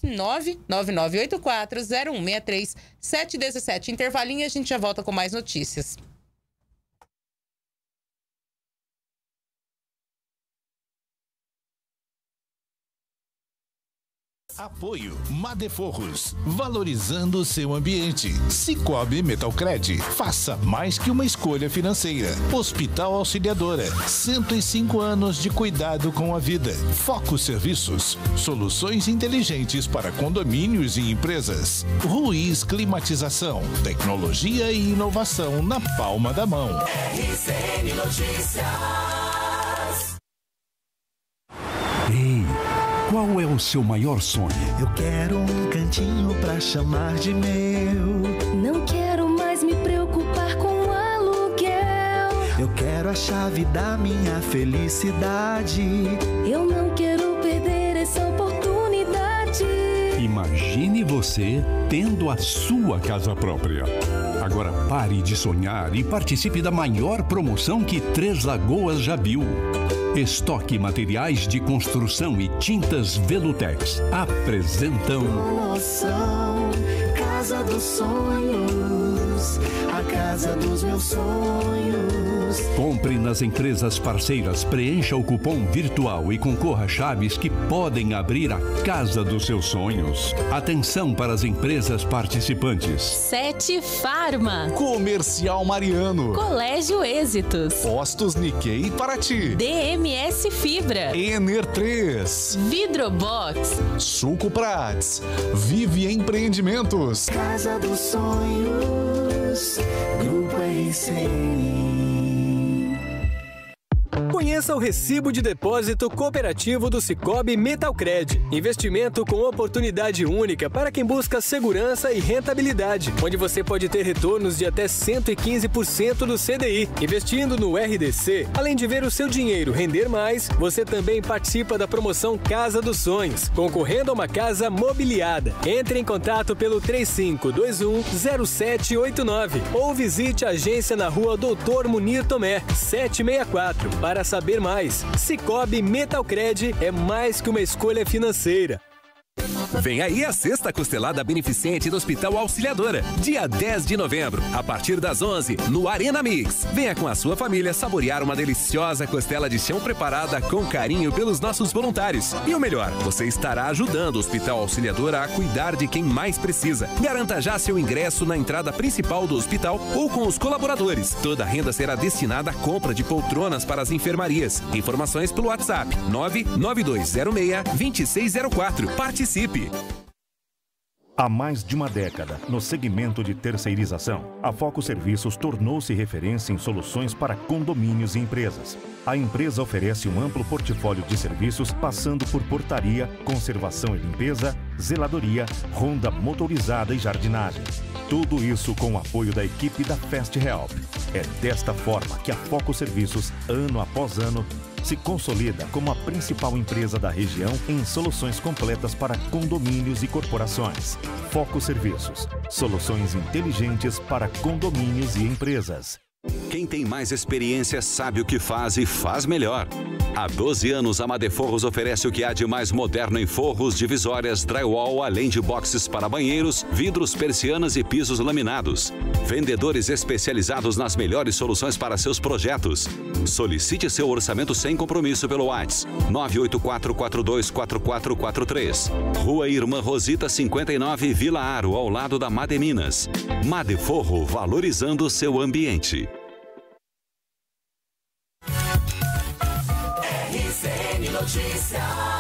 999840163 717. Intervalinho e a gente já volta com mais notícias. Apoio Madeforros, valorizando o seu ambiente. Cicobi Metalcred, faça mais que uma escolha financeira. Hospital Auxiliadora, 105 anos de cuidado com a vida. Foco Serviços, soluções inteligentes para condomínios e empresas. Ruiz Climatização, tecnologia e inovação na palma da mão. RCN Notícias. Ei, qual é o seu maior sonho? Eu quero um cantinho pra chamar de meu. Não quero mais me preocupar com aluguel. Eu quero a chave da minha felicidade. Eu não quero perder essa oportunidade. Imagine você tendo a sua casa própria. Agora pare de sonhar e participe da maior promoção que Três Lagoas já viu. Estoque Materiais de Construção e Tintas Velutex apresentam Promoção Casa dos Sonhos, a casa dos meus sonhos. Compre nas empresas parceiras, preencha o cupom virtual e concorra a chaves que podem abrir a casa dos seus sonhos. Atenção para as empresas participantes: 7 Farma, Comercial Mariano, Colégio Êxitos, Postos Nikkei Paraty, DMS Fibra, Ener 3, Vidrobox, Suco Prats, Vive Empreendimentos, Casa dos Sonhos, Grupo RCN. Conheça o recibo de depósito cooperativo do Sicoob Metalcred. Investimento com oportunidade única para quem busca segurança e rentabilidade, onde você pode ter retornos de até 115% do CDI. Investindo no RDC, além de ver o seu dinheiro render mais, você também participa da promoção Casa dos Sonhos, concorrendo a uma casa mobiliada. Entre em contato pelo 3521-0789 ou visite a agência na rua Doutor Munir Tomé, 764. Para saber mais, Sicoob Metalcred é mais que uma escolha financeira. Vem aí a sexta costelada beneficente do Hospital Auxiliadora, dia 10 de novembro, a partir das 11, no Arena Mix. Venha com a sua família saborear uma deliciosa costela de chão preparada com carinho pelos nossos voluntários. E o melhor, você estará ajudando o Hospital Auxiliadora a cuidar de quem mais precisa. Garanta já seu ingresso na entrada principal do hospital ou com os colaboradores. Toda a renda será destinada à compra de poltronas para as enfermarias. Informações pelo WhatsApp 99206-2604. Participe! Há mais de uma década, no segmento de terceirização, a Foco Serviços tornou-se referência em soluções para condomínios e empresas. A empresa oferece um amplo portfólio de serviços, passando por portaria, conservação e limpeza, zeladoria, ronda motorizada e jardinagem. Tudo isso com o apoio da equipe da Fast Help. É desta forma que a Foco Serviços, ano após ano, se consolida como a principal empresa da região em soluções completas para condomínios e corporações. Foco Serviços, soluções inteligentes para condomínios e empresas. Quem tem mais experiência sabe o que faz e faz melhor. Há 12 anos, a Madeforros oferece o que há de mais moderno em forros, divisórias, drywall, além de boxes para banheiros, vidros, persianas e pisos laminados. Vendedores especializados nas melhores soluções para seus projetos. Solicite seu orçamento sem compromisso pelo WhatsApp 984424443. Rua Irmã Rosita 59, Vila Aro, ao lado da Mademinas. Madeforro, valorizando seu ambiente. RCN Notícias.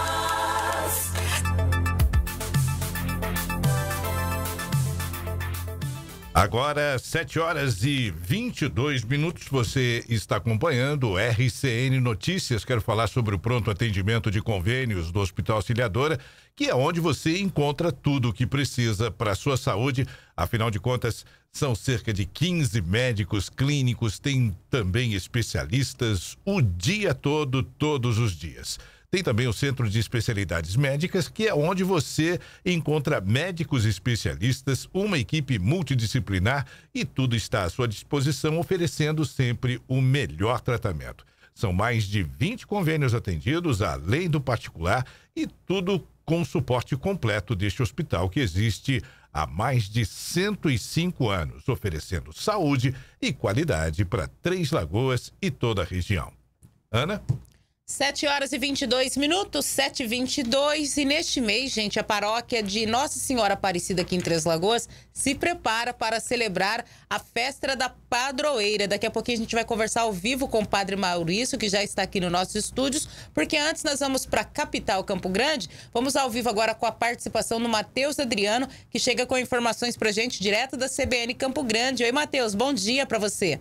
Agora, 7 horas e 22 minutos, você está acompanhando o RCN Notícias. Quero falar sobre o pronto atendimento de convênios do Hospital Auxiliadora, que é onde você encontra tudo o que precisa para a sua saúde. Afinal de contas, são cerca de 15 médicos clínicos, tem também especialistas o dia todo, todos os dias. Tem também o Centro de Especialidades Médicas, que é onde você encontra médicos especialistas, uma equipe multidisciplinar e tudo está à sua disposição, oferecendo sempre o melhor tratamento. São mais de 20 convênios atendidos, além do particular, e tudo com suporte completo deste hospital que existe há mais de 105 anos, oferecendo saúde e qualidade para Três Lagoas e toda a região. Ana? 7 horas e 22 minutos, 7h22, e neste mês, gente, a paróquia de Nossa Senhora Aparecida aqui em Três Lagoas se prepara para celebrar a festa da padroeira. Daqui a pouquinho a gente vai conversar ao vivo com o Padre Maurício, que já está aqui nos nossos estúdios, porque antes nós vamos para a capital, Campo Grande. Vamos ao vivo agora com a participação do Matheus Adriano, que chega com informações para a gente direto da CBN Campo Grande. Oi, Matheus, bom dia para você.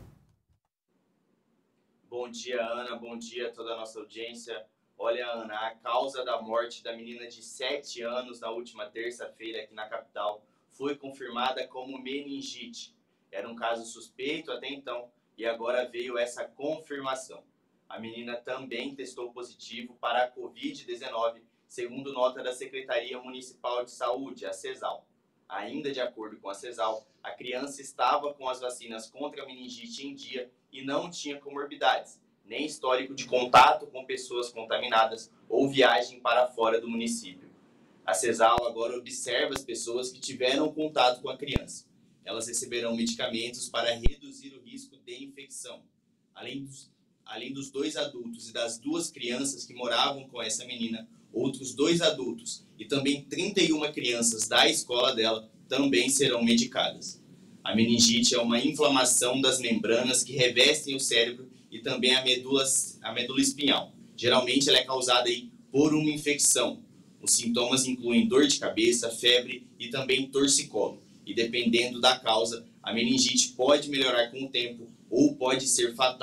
Bom dia, Ana. Bom dia a toda a nossa audiência. Olha, Ana, a causa da morte da menina de 7 anos na última terça-feira aqui na capital foi confirmada como meningite. Era um caso suspeito até então e agora veio essa confirmação. A menina também testou positivo para a Covid-19, segundo nota da Secretaria Municipal de Saúde, a CESAL. Ainda de acordo com a CESAL, a criança estava com as vacinas contra a meningite em dia e não tinha comorbidades, nem histórico de contato com pessoas contaminadas ou viagem para fora do município. A CESAL agora observa as pessoas que tiveram contato com a criança. Elas receberão medicamentos para reduzir o risco de infecção. Além dos 2 adultos e das 2 crianças que moravam com essa menina, outros 2 adultos e também 31 crianças da escola dela também serão medicadas. A meningite é uma inflamação das membranas que revestem o cérebro e também a medula espinhal. Geralmente ela é causada por uma infecção. Os sintomas incluem dor de cabeça, febre e também torcicolo. E dependendo da causa, a meningite pode melhorar com o tempo ou pode ser fatal,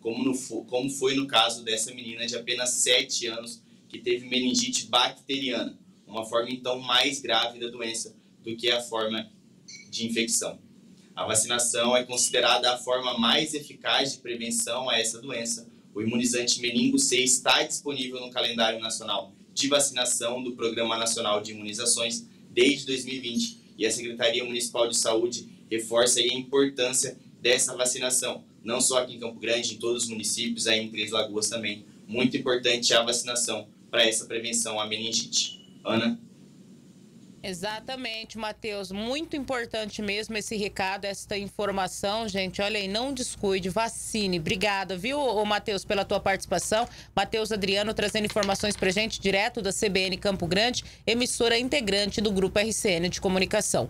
como foi no caso dessa menina de apenas 7 anos que teve meningite bacteriana, uma forma então mais grave da doença do que a forma de infecção. A vacinação é considerada a forma mais eficaz de prevenção a essa doença. O imunizante meningo C está disponível no calendário nacional de vacinação do Programa Nacional de Imunizações desde 2020 e a Secretaria Municipal de Saúde reforça aí a importância dessa vacinação, não só aqui em Campo Grande, em todos os municípios, aí em Três Lagoas também. Muito importante a vacinação para essa prevenção à meningite. Ana? Exatamente, Matheus. Muito importante mesmo esse recado, esta informação, gente. Olha aí, não descuide, vacine. Obrigada, viu, Matheus, pela tua participação. Matheus Adriano trazendo informações pra gente direto da CBN Campo Grande, emissora integrante do Grupo RCN de Comunicação.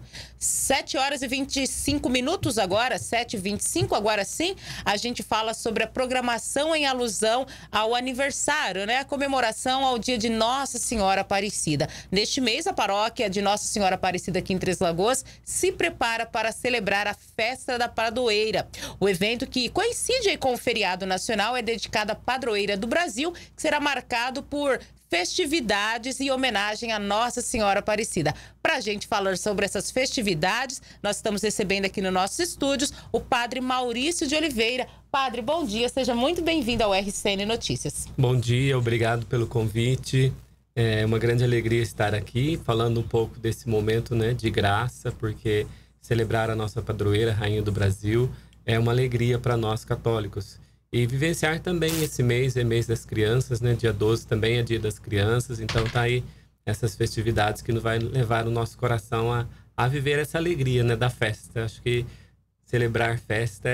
7h25 agora, 7h25, agora sim, a gente fala sobre a programação em alusão ao aniversário, né? A comemoração ao dia de Nossa Senhora Aparecida. Neste mês, a paróquia de Nossa Senhora Aparecida aqui em Três Lagoas se prepara para celebrar a Festa da Padroeira. O evento, que coincide aí com o feriado nacional, é dedicado à padroeira do Brasil, que será marcado por festividades e homenagem a Nossa Senhora Aparecida. Para a gente falar sobre essas festividades, nós estamos recebendo aqui nos nossos estúdios o Padre Maurício de Oliveira. Padre, bom dia, seja muito bem-vindo ao RCN Notícias. Bom dia, obrigado pelo convite. É uma grande alegria estar aqui falando um pouco desse momento, né, de graça, porque celebrar a nossa padroeira, Rainha do Brasil, é uma alegria para nós católicos. E vivenciar também esse mês, é mês das crianças, né, dia 12 também é dia das crianças, então tá aí essas festividades que nos vai levar o nosso coração a viver essa alegria, né, da festa. Acho que celebrar festa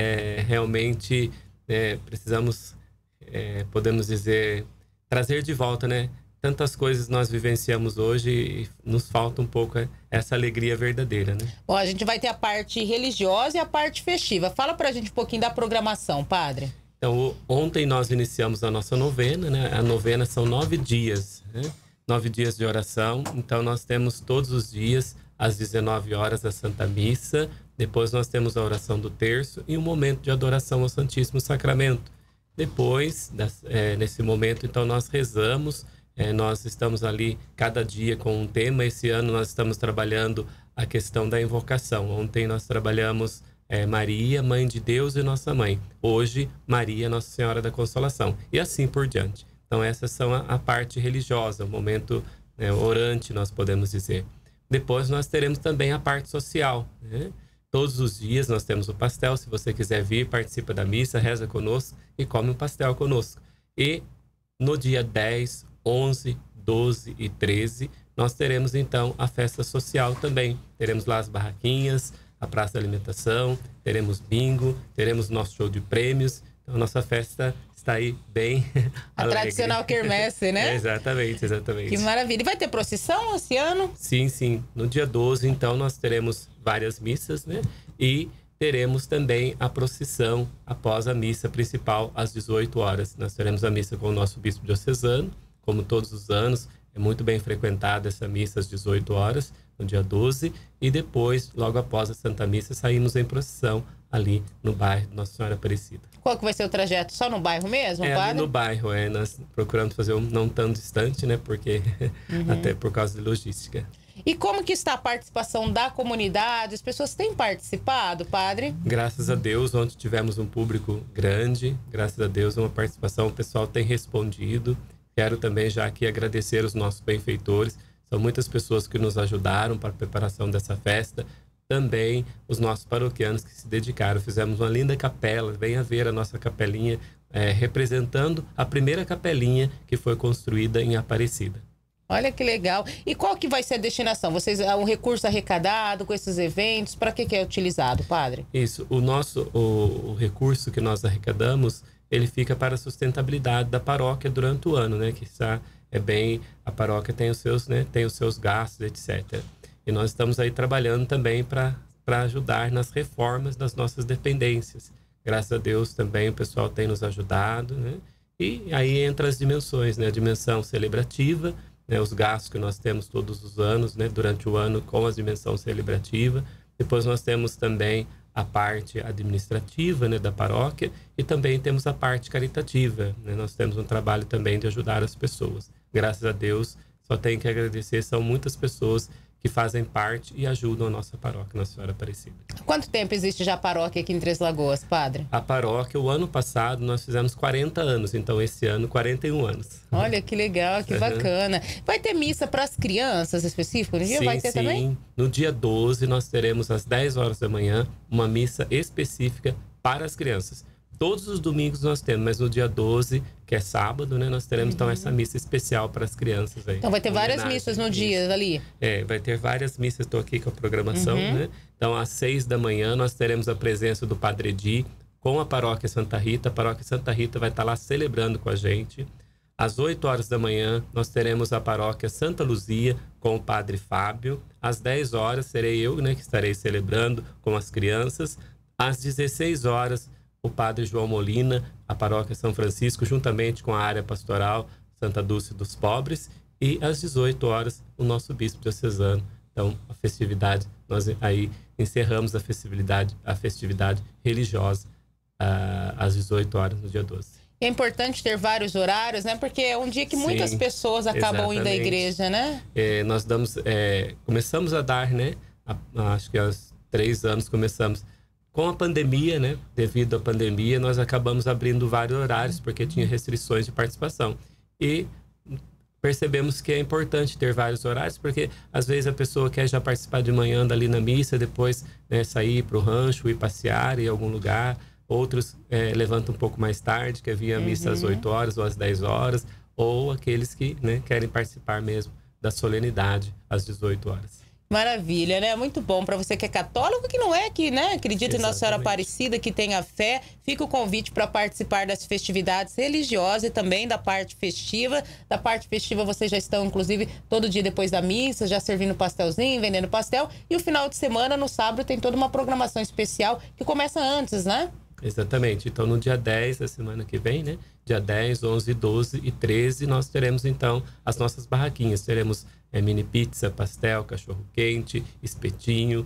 realmente precisamos, podemos dizer, trazer de volta, né? Tantas coisas nós vivenciamos hoje e nos falta um pouco essa alegria verdadeira, né? Bom, a gente vai ter a parte religiosa e a parte festiva. Fala pra gente um pouquinho da programação, Padre. Então, ontem nós iniciamos a nossa novena, né? A novena são 9 dias, né? 9 dias de oração. Então, nós temos todos os dias, às 19 horas, a Santa Missa. Depois nós temos a oração do terço e um momento de adoração ao Santíssimo Sacramento. Depois, nesse momento, então, nós rezamos. Nós estamos ali cada dia com um tema. Esse ano nós estamos trabalhando a questão da invocação. Ontem nós trabalhamos Maria, Mãe de Deus e Nossa Mãe. Hoje, Maria, Nossa Senhora da Consolação. E assim por diante. Então essas são a parte religiosa, o momento orante, nós podemos dizer. Depois nós teremos também a parte social, né? Todos os dias nós temos o pastel. Se você quiser vir, participa da missa, reza conosco e come um pastel conosco. E no dia 10, 11, 12 e 13, nós teremos então a festa social também. Teremos lá as barraquinhas, a praça de alimentação, teremos bingo, teremos nosso show de prêmios. Então a nossa festa está aí bem a alegre. Tradicional quermesse, né? Exatamente. Que maravilha. E vai ter procissão esse ano? Sim. No dia 12, então, nós teremos várias missas, né? E teremos também a procissão após a missa principal, às 18 horas. Nós teremos a missa com o nosso bispo diocesano. Como todos os anos, é muito bem frequentada essa missa às 18 horas, no dia 12. E depois, logo após a Santa Missa, saímos em procissão ali no bairro de Nossa Senhora Aparecida. Qual que vai ser o trajeto? Só no bairro mesmo, Padre? Ali no bairro, nós procuramos fazer não tão distante, né? Porque até por causa de logística. E como que está a participação da comunidade? As pessoas têm participado, Padre? Graças a Deus, ontem tivemos um público grande. Graças a Deus, uma participação, o pessoal tem respondido. Quero também já aqui agradecer os nossos benfeitores. São muitas pessoas que nos ajudaram para a preparação dessa festa. Também os nossos paroquianos que se dedicaram. Fizemos uma linda capela. Venha ver a nossa capelinha, representando a primeira capelinha que foi construída em Aparecida. Olha que legal. E qual que vai ser a destinação? Vocês, um recurso arrecadado com esses eventos, para que é utilizado, Padre? Isso. O recurso que nós arrecadamos, ele fica para a sustentabilidade da paróquia durante o ano, né? Que está, a paróquia tem os seus, né? Tem os seus gastos, etc. E nós estamos aí trabalhando também para ajudar nas reformas das nossas dependências. Graças a Deus também o pessoal tem nos ajudado, né? E aí entra as dimensões, né? A dimensão celebrativa, né? Os gastos que nós temos todos os anos, né? Durante o ano com a dimensão celebrativa. Depois nós temos também a parte administrativa, né, da paróquia, e também temos a parte caritativa, né? Nós temos um trabalho também de ajudar as pessoas. Graças a Deus, só tenho que agradecer, são muitas pessoas que fazem parte e ajudam a nossa paróquia, Nossa Senhora Aparecida. Quanto tempo existe já a paróquia aqui em Três Lagoas, padre? A paróquia, o ano passado, nós fizemos 40 anos, então esse ano, 41 anos. Olha, que legal, que bacana. Vai ter missa para as crianças específico? No dia sim, vai ter também? Sim, no dia 12 nós teremos às 10 horas da manhã uma missa específica para as crianças. Todos os domingos nós temos, mas no dia 12, que é sábado, né, nós teremos então essa missa especial para as crianças aí. Então vai ter várias missas no dia ali? Vai ter várias missas, estou aqui com a programação, né? Então às 6 da manhã nós teremos a presença do Padre Edi com a Paróquia Santa Rita. A Paróquia Santa Rita vai estar lá celebrando com a gente. Às 8 horas da manhã nós teremos a Paróquia Santa Luzia com o Padre Fábio. Às 10 horas serei eu, né, que estarei celebrando com as crianças. Às 16 horas o Padre João Molina, a Paróquia São Francisco, juntamente com a área pastoral Santa Dulce dos Pobres. E às 18 horas, o nosso Bispo diocesano. Então, a festividade, nós aí encerramos a festividade religiosa às 18 horas, no dia 12. É importante ter vários horários, né? Porque é um dia que muitas pessoas acabam indo à igreja, né? Nós começamos a dar, né? Acho que há 3 anos começamos. Com a pandemia, né? Devido à pandemia, nós acabamos abrindo vários horários, porque tinha restrições de participação. E percebemos que é importante ter vários horários, porque às vezes a pessoa quer já participar de manhã ali na missa, depois, né, sair para o rancho e passear em algum lugar. Outros levantam um pouco mais tarde, quer vir à missa às 8 horas ou às 10 horas. Ou aqueles que, né, querem participar mesmo da solenidade às 18 horas. Maravilha, né? Muito bom para você que é católico, que não é, que, né, acredita em Nossa Senhora Aparecida, que tem a fé. Fica o convite para participar das festividades religiosas e também da parte festiva. Da parte festiva vocês já estão, inclusive, todo dia depois da missa, já servindo pastelzinho, vendendo pastel. E o final de semana, no sábado, tem toda uma programação especial que começa antes, né? Exatamente. Então, no dia 10 da semana que vem, né? Dia 10, 11, 12 e 13, nós teremos, então, as nossas barraquinhas. Teremos mini pizza, pastel, cachorro-quente, espetinho,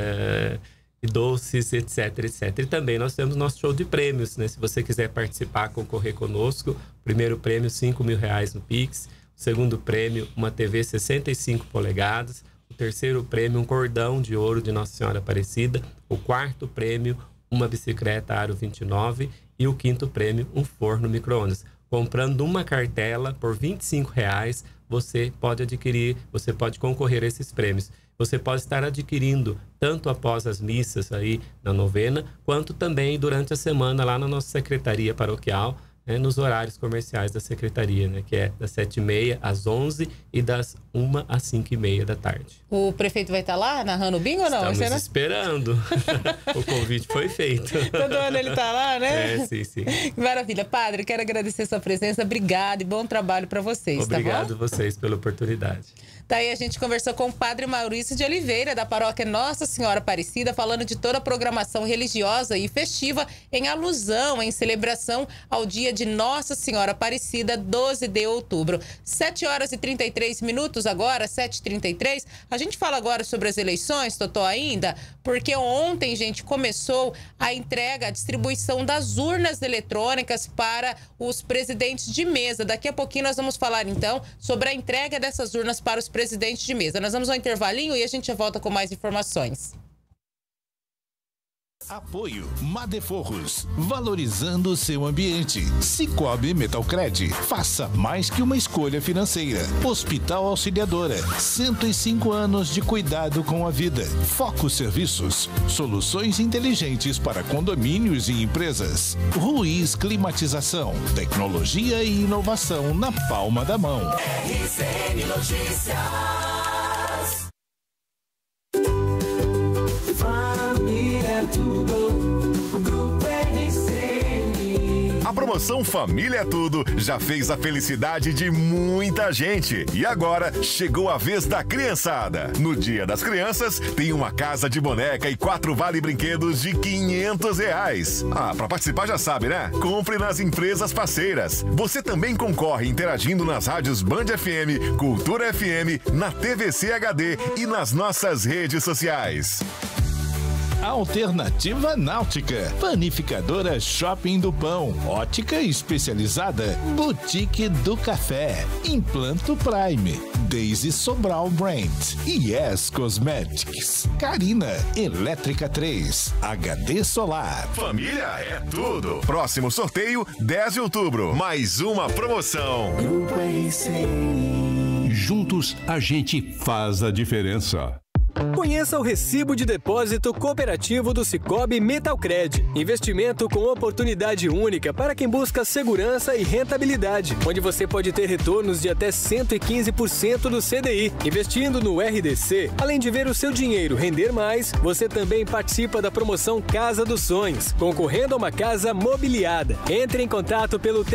e doces, etc, etc. E também nós temos nosso show de prêmios, né? Se você quiser participar, concorrer conosco, o primeiro prêmio, R$5.000 no Pix. O segundo prêmio, uma TV 65 polegadas. O terceiro prêmio, um cordão de ouro de Nossa Senhora Aparecida. O quarto prêmio, uma bicicleta Aro 29. E o quinto prêmio, um forno micro-ondas. Comprando uma cartela por R$25, você pode adquirir, você pode concorrer a esses prêmios. Você pode estar adquirindo tanto após as missas aí na novena, quanto também durante a semana lá na nossa secretaria paroquial, né, nos horários comerciais da secretaria, né, que é das 7h30 às 11 e das 1 às 5h30 da tarde. O prefeito vai estar lá narrando o bingo ou não? Estamos esperando. O convite foi feito. Todo ano ele está lá, né? Sim, sim. Maravilha. Padre, quero agradecer sua presença. Obrigado e bom trabalho para vocês, Obrigado tá bom? vocês pela oportunidade. Tá aí, a gente conversou com o Padre Maurício de Oliveira, da Paróquia Nossa Senhora Aparecida, falando de toda a programação religiosa e festiva em alusão, em celebração ao dia de Nossa Senhora Aparecida, 12 de outubro. 7h33 agora, 7h33. A gente fala agora sobre as eleições, Totó, ainda, porque ontem, gente, começou a entrega, a distribuição das urnas eletrônicas para os presidentes de mesa. Daqui a pouquinho nós vamos falar, então, sobre a entrega dessas urnas para os presidentes de mesa. Nós vamos ao intervalinho e a gente já volta com mais informações. Apoio Madeforros, valorizando o seu ambiente. Cicobi Metalcred, faça mais que uma escolha financeira. Hospital Auxiliadora, 105 anos de cuidado com a vida. Foco Serviços, soluções inteligentes para condomínios e empresas. Ruiz Climatização, tecnologia e inovação na palma da mão. RCN Notícias. Família Tudo, Grupo RCN. A promoção Família é Tudo já fez a felicidade de muita gente. E agora chegou a vez da criançada. No Dia das Crianças, tem uma casa de boneca e 4 vale-brinquedos de R$500. Pra participar já sabe, né? Compre nas empresas parceiras. Você também concorre interagindo nas rádios Band FM, Cultura FM, na TVC HD e nas nossas redes sociais. Alternativa Náutica, Panificadora Shopping do Pão, Ótica Especializada, Boutique do Café, Implanto Prime, Daisy Sobral Brand, Yes Cosmetics, Carina, Elétrica 3, HD Solar. Família é tudo. Próximo sorteio, 10 de outubro. Mais uma promoção. Grupo RCN. Juntos a gente faz a diferença. Conheça o recibo de depósito cooperativo do Sicoob Metalcred. Investimento com oportunidade única para quem busca segurança e rentabilidade, onde você pode ter retornos de até 115% do CDI. Investindo no RDC, além de ver o seu dinheiro render mais, você também participa da promoção Casa dos Sonhos, concorrendo a uma casa mobiliada. Entre em contato pelo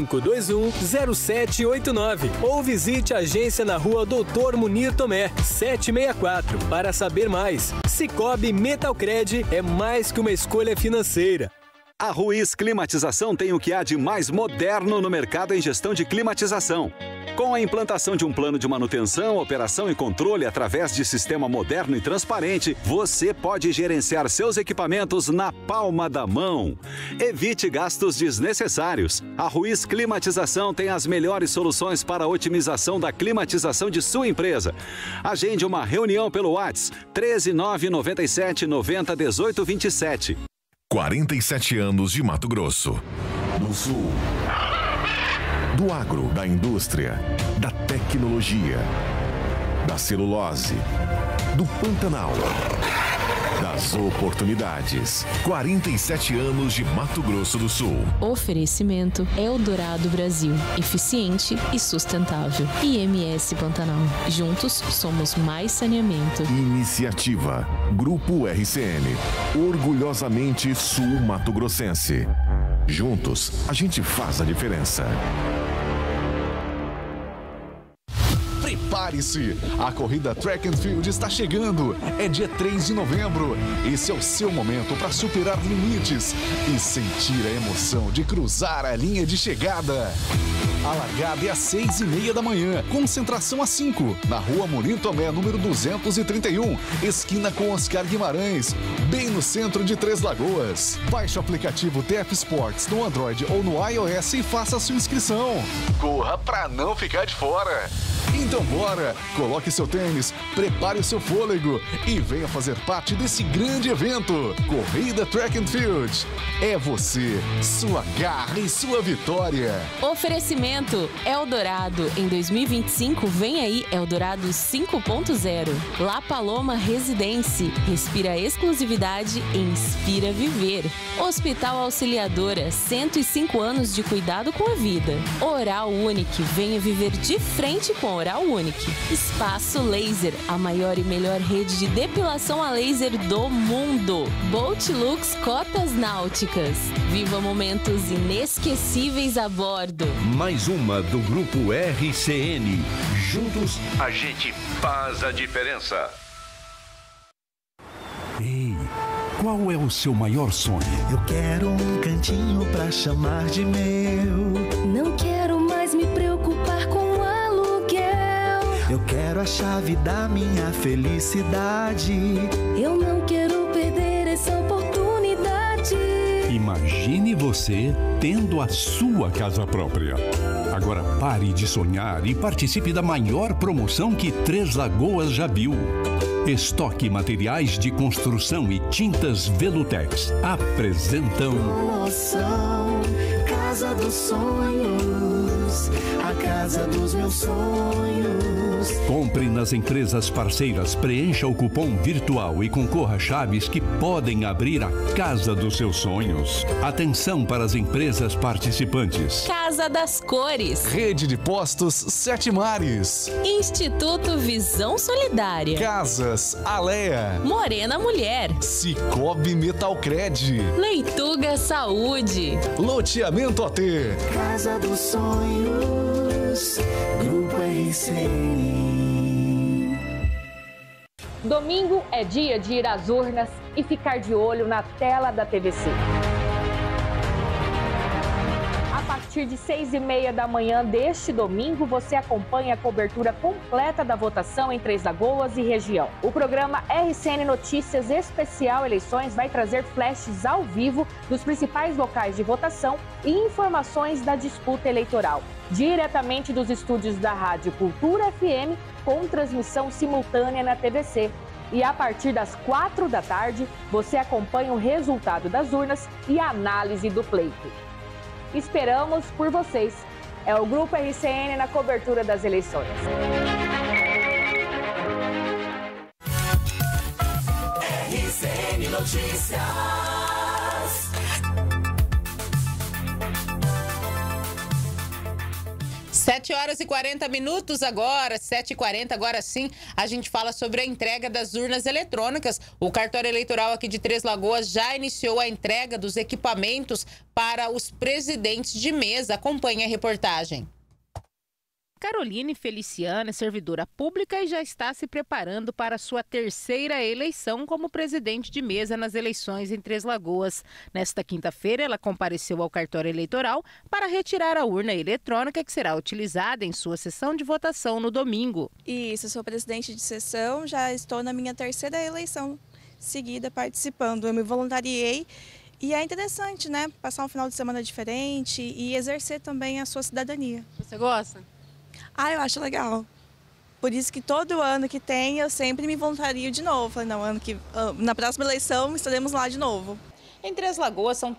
3521-0789 ou visite a agência na rua Doutor Munir Tomé, 764. Para saber mais, Sicoob Metalcred é mais que uma escolha financeira. A Ruiz Climatização tem o que há de mais moderno no mercado em gestão de climatização. Com a implantação de um plano de manutenção, operação e controle através de sistema moderno e transparente, você pode gerenciar seus equipamentos na palma da mão. Evite gastos desnecessários. A Ruiz Climatização tem as melhores soluções para a otimização da climatização de sua empresa. Agende uma reunião pelo WhatsApp 13997 90 18 27. 47 anos de Mato Grosso. Do Sul. Do agro, da indústria, da tecnologia, da celulose, do Pantanal, das oportunidades. 47 anos de Mato Grosso do Sul. Oferecimento Eldorado Brasil. Eficiente e sustentável. IMS Pantanal. Juntos somos mais saneamento. Iniciativa Grupo RCN. Orgulhosamente Sul Mato Grossense. Juntos, a gente faz a diferença. Prepare-se! A corrida Track and Field está chegando. É dia 3 de novembro. Esse é o seu momento para superar limites e sentir a emoção de cruzar a linha de chegada. A largada é às 6h30 da manhã. Concentração às 5, na rua Munir Tomé, número 231, esquina com Oscar Guimarães, bem no centro de Três Lagoas. Baixe o aplicativo TF Sports no Android ou no iOS e faça a sua inscrição. Corra para não ficar de fora. Então bora, coloque seu tênis, prepare o seu fôlego e venha fazer parte desse grande evento. Corrida Track and Field. É você, sua garra e sua vitória. Oferecimento Eldorado. Em 2025 vem aí Eldorado 5.0. La Paloma Residência. Respira exclusividade e inspira viver. Hospital Auxiliadora. 105 anos de cuidado com a vida. Oral Unique. Venha viver de frente com Oral Unique. Espaço Laser, a maior e melhor rede de depilação a laser do mundo. Boat Lux Cotas Náuticas. Viva momentos inesquecíveis a bordo. Mais uma do Grupo RCN. Juntos a gente faz a diferença. Ei, qual é o seu maior sonho? Eu quero um cantinho pra chamar de meu. Não quero mais me preocupar com eu quero a chave da minha felicidade. Eu não quero perder essa oportunidade. Imagine você tendo a sua casa própria. Agora pare de sonhar e participe da maior promoção que Três Lagoas já viu. Estoque Materiais de Construção e Tintas Velutex apresentam promoção Casa dos Sonhos, a casa dos meus sonhos. Compre nas empresas parceiras, preencha o cupom virtual e concorra a chaves que podem abrir a casa dos seus sonhos. Atenção para as empresas participantes. Casa das Cores. Rede de Postos Sete Mares. Instituto Visão Solidária. Casas Alea. Morena Mulher. Sicoob Metalcred. Leituga Saúde. Loteamento AT. Casa dos Sonhos. Grupo RCN. Domingo é dia de ir às urnas e ficar de olho na tela da TVC. A partir partir de 6h30 da manhã deste domingo, você acompanha a cobertura completa da votação em Três Lagoas e região. O programa RCN Notícias Especial Eleições vai trazer flashes ao vivo dos principais locais de votação e informações da disputa eleitoral, diretamente dos estúdios da Rádio Cultura FM, com transmissão simultânea na TVC. E a partir das 4 da tarde, você acompanha o resultado das urnas e a análise do pleito. Esperamos por vocês. É o Grupo RCN na cobertura das eleições. RCN Notícias. 7h40 agora, 7h40, agora sim, a gente fala sobre a entrega das urnas eletrônicas. O cartório eleitoral aqui de Três Lagoas já iniciou a entrega dos equipamentos para os presidentes de mesa. Acompanhe a reportagem. Caroline Feliciana é servidora pública e já está se preparando para sua terceira eleição como presidente de mesa nas eleições em Três Lagoas. Nesta quinta-feira, ela compareceu ao cartório eleitoral para retirar a urna eletrônica que será utilizada em sua sessão de votação no domingo. Isso, eu sou presidente de sessão, já estou na minha terceira eleição seguida participando. Eu me voluntariei e é interessante, né? Passar um final de semana diferente e exercer também a sua cidadania. Você gosta? Ah, eu acho legal. Por isso que todo ano que tem, eu sempre me voluntario de novo. Falei, não, na próxima eleição estaremos lá de novo. Em Três Lagoas, são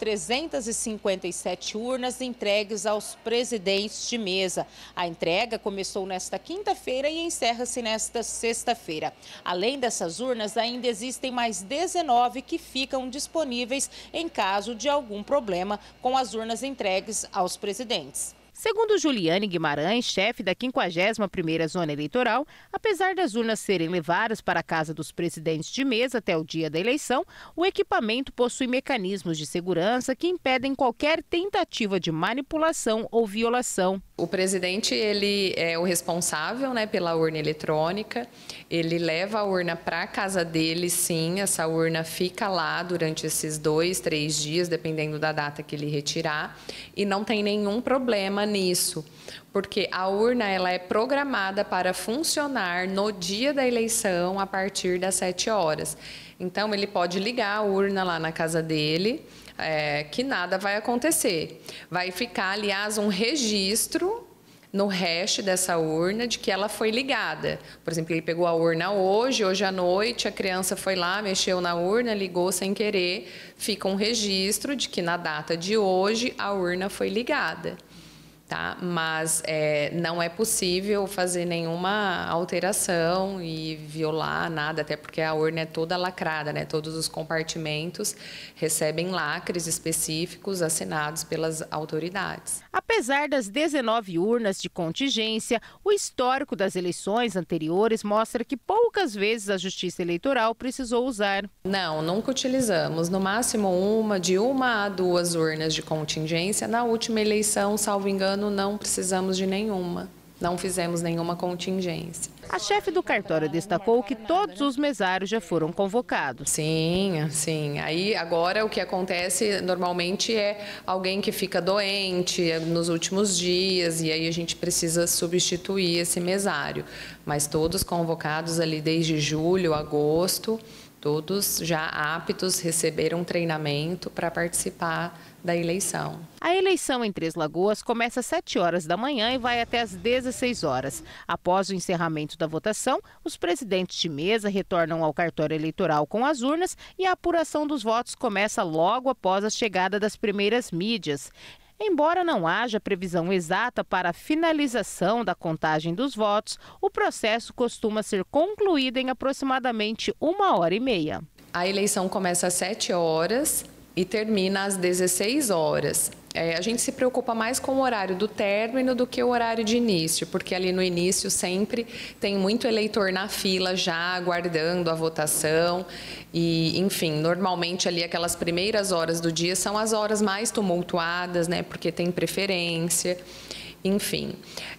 357 urnas entregues aos presidentes de mesa. A entrega começou nesta quinta-feira e encerra-se nesta sexta-feira. Além dessas urnas, ainda existem mais 19 que ficam disponíveis em caso de algum problema com as urnas entregues aos presidentes. Segundo Juliane Guimarães, chefe da 51ª Zona Eleitoral, apesar das urnas serem levadas para a casa dos presidentes de mesa até o dia da eleição, o equipamento possui mecanismos de segurança que impedem qualquer tentativa de manipulação ou violação. O presidente, ele é o responsável, né, pela urna eletrônica, ele leva a urna para a casa dele, sim, essa urna fica lá durante esses 2, 3 dias, dependendo da data que ele retirar, e não tem nenhum problema nisso, porque a urna ela é programada para funcionar no dia da eleição a partir das 7 horas. Então, ele pode ligar a urna lá na casa dele, que nada vai acontecer. Vai ficar, aliás, um registro no hash dessa urna de que ela foi ligada. Por exemplo, ele pegou a urna hoje à noite, a criança foi lá, mexeu na urna, ligou sem querer, fica um registro de que na data de hoje a urna foi ligada. Tá? Mas não é possível fazer nenhuma alteração e violar nada, até porque a urna é toda lacrada, né? Todos os compartimentos recebem lacres específicos assinados pelas autoridades. Apesar das 19 urnas de contingência, o histórico das eleições anteriores mostra que poucas vezes a Justiça Eleitoral precisou usar. Não, nunca utilizamos. No máximo de uma a 2 urnas de contingência. Na última eleição, salvo engano, não precisamos de nenhuma. Não fizemos nenhuma contingência. A chefe do cartório destacou que todos os mesários já foram convocados. Sim, sim. Aí agora o que acontece normalmente é alguém que fica doente nos últimos dias e aí a gente precisa substituir esse mesário. Mas todos convocados ali desde julho, agosto, todos já aptos, receberam treinamento para participar da eleição. A eleição em Três Lagoas começa às 7 horas da manhã e vai até às 16 horas. Após o encerramento da votação, os presidentes de mesa retornam ao cartório eleitoral com as urnas e a apuração dos votos começa logo após a chegada das primeiras mídias. Embora não haja previsão exata para a finalização da contagem dos votos, o processo costuma ser concluído em aproximadamente 1h30. A eleição começa às 7 horas e termina às 16 horas. A gente se preocupa mais com o horário do término do que o horário de início, porque ali no início sempre tem muito eleitor na fila já aguardando a votação e, enfim, normalmente ali aquelas primeiras horas do dia são as horas mais tumultuadas, né, porque tem preferência, enfim.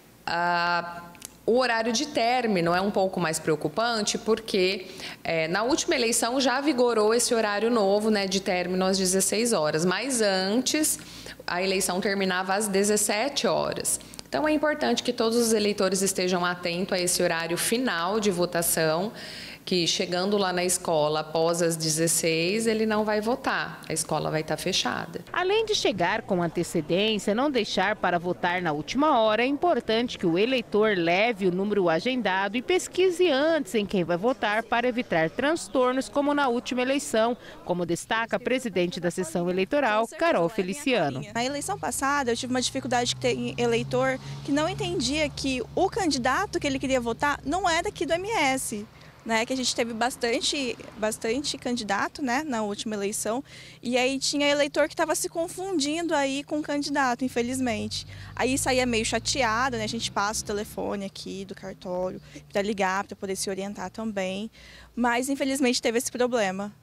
O horário de término é um pouco mais preocupante porque na última eleição já vigorou esse horário novo, né, de término às 16 horas, mas antes a eleição terminava às 17 horas. Então, é importante que todos os eleitores estejam atentos a esse horário final de votação, que chegando lá na escola após as 16, ele não vai votar, a escola vai estar fechada. Além de chegar com antecedência, não deixar para votar na última hora, é importante que o eleitor leve o número agendado e pesquise antes em quem vai votar para evitar transtornos como na última eleição, como destaca a presidente da sessão eleitoral, Carol Feliciano. Na eleição passada, eu tive uma dificuldade que tem eleitor que não entendia que o candidato que ele queria votar não é daqui do MS. Né, que a gente teve bastante candidato, né, na última eleição, e aí tinha eleitor que estava se confundindo aí com o candidato, infelizmente. Aí saía meio chateada, né, a gente passa o telefone aqui do cartório para ligar, para poder se orientar também, mas infelizmente teve esse problema.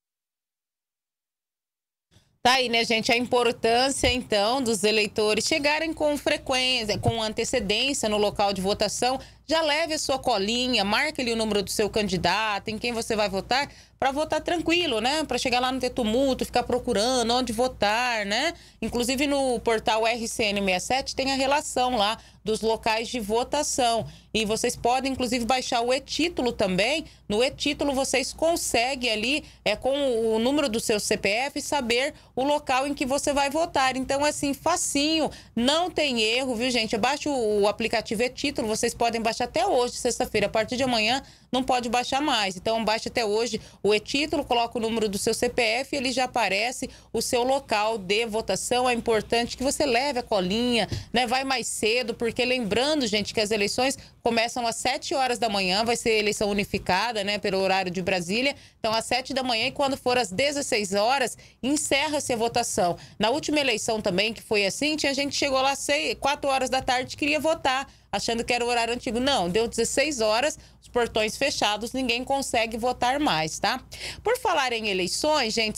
Tá aí, né, gente, a importância, então, dos eleitores chegarem com frequência, com antecedência no local de votação. Já leve a sua colinha, marque ali o número do seu candidato, em quem você vai votar, para votar tranquilo, né? Para chegar lá não ter tumulto, ficar procurando onde votar, né? Inclusive no portal RCN67 tem a relação lá dos locais de votação. E vocês podem, inclusive, baixar o e-título também. No e-título vocês conseguem ali, com o número do seu CPF, saber o local em que você vai votar. Então, assim, facinho, não tem erro, viu, gente? Baixa o aplicativo e-título, vocês podem baixar até hoje, sexta-feira. A partir de amanhã não pode baixar mais. Então, baixa até hoje o e-título, coloca o número do seu CPF e ele já aparece o seu local de votação. É importante que você leve a colinha, né? Vai mais cedo, porque lembrando, gente, que as eleições começam às 7 horas da manhã, vai ser eleição unificada, né, pelo horário de Brasília. Então, às 7 da manhã, e quando for às 16 horas, encerra-se a votação. Na última eleição também, que foi assim, tinha gente que chegou lá às 4 horas da tarde e queria votar, achando que era o horário antigo. Não, deu 16 horas, os portões fechados, ninguém consegue votar mais, tá? Por falar em eleições, gente,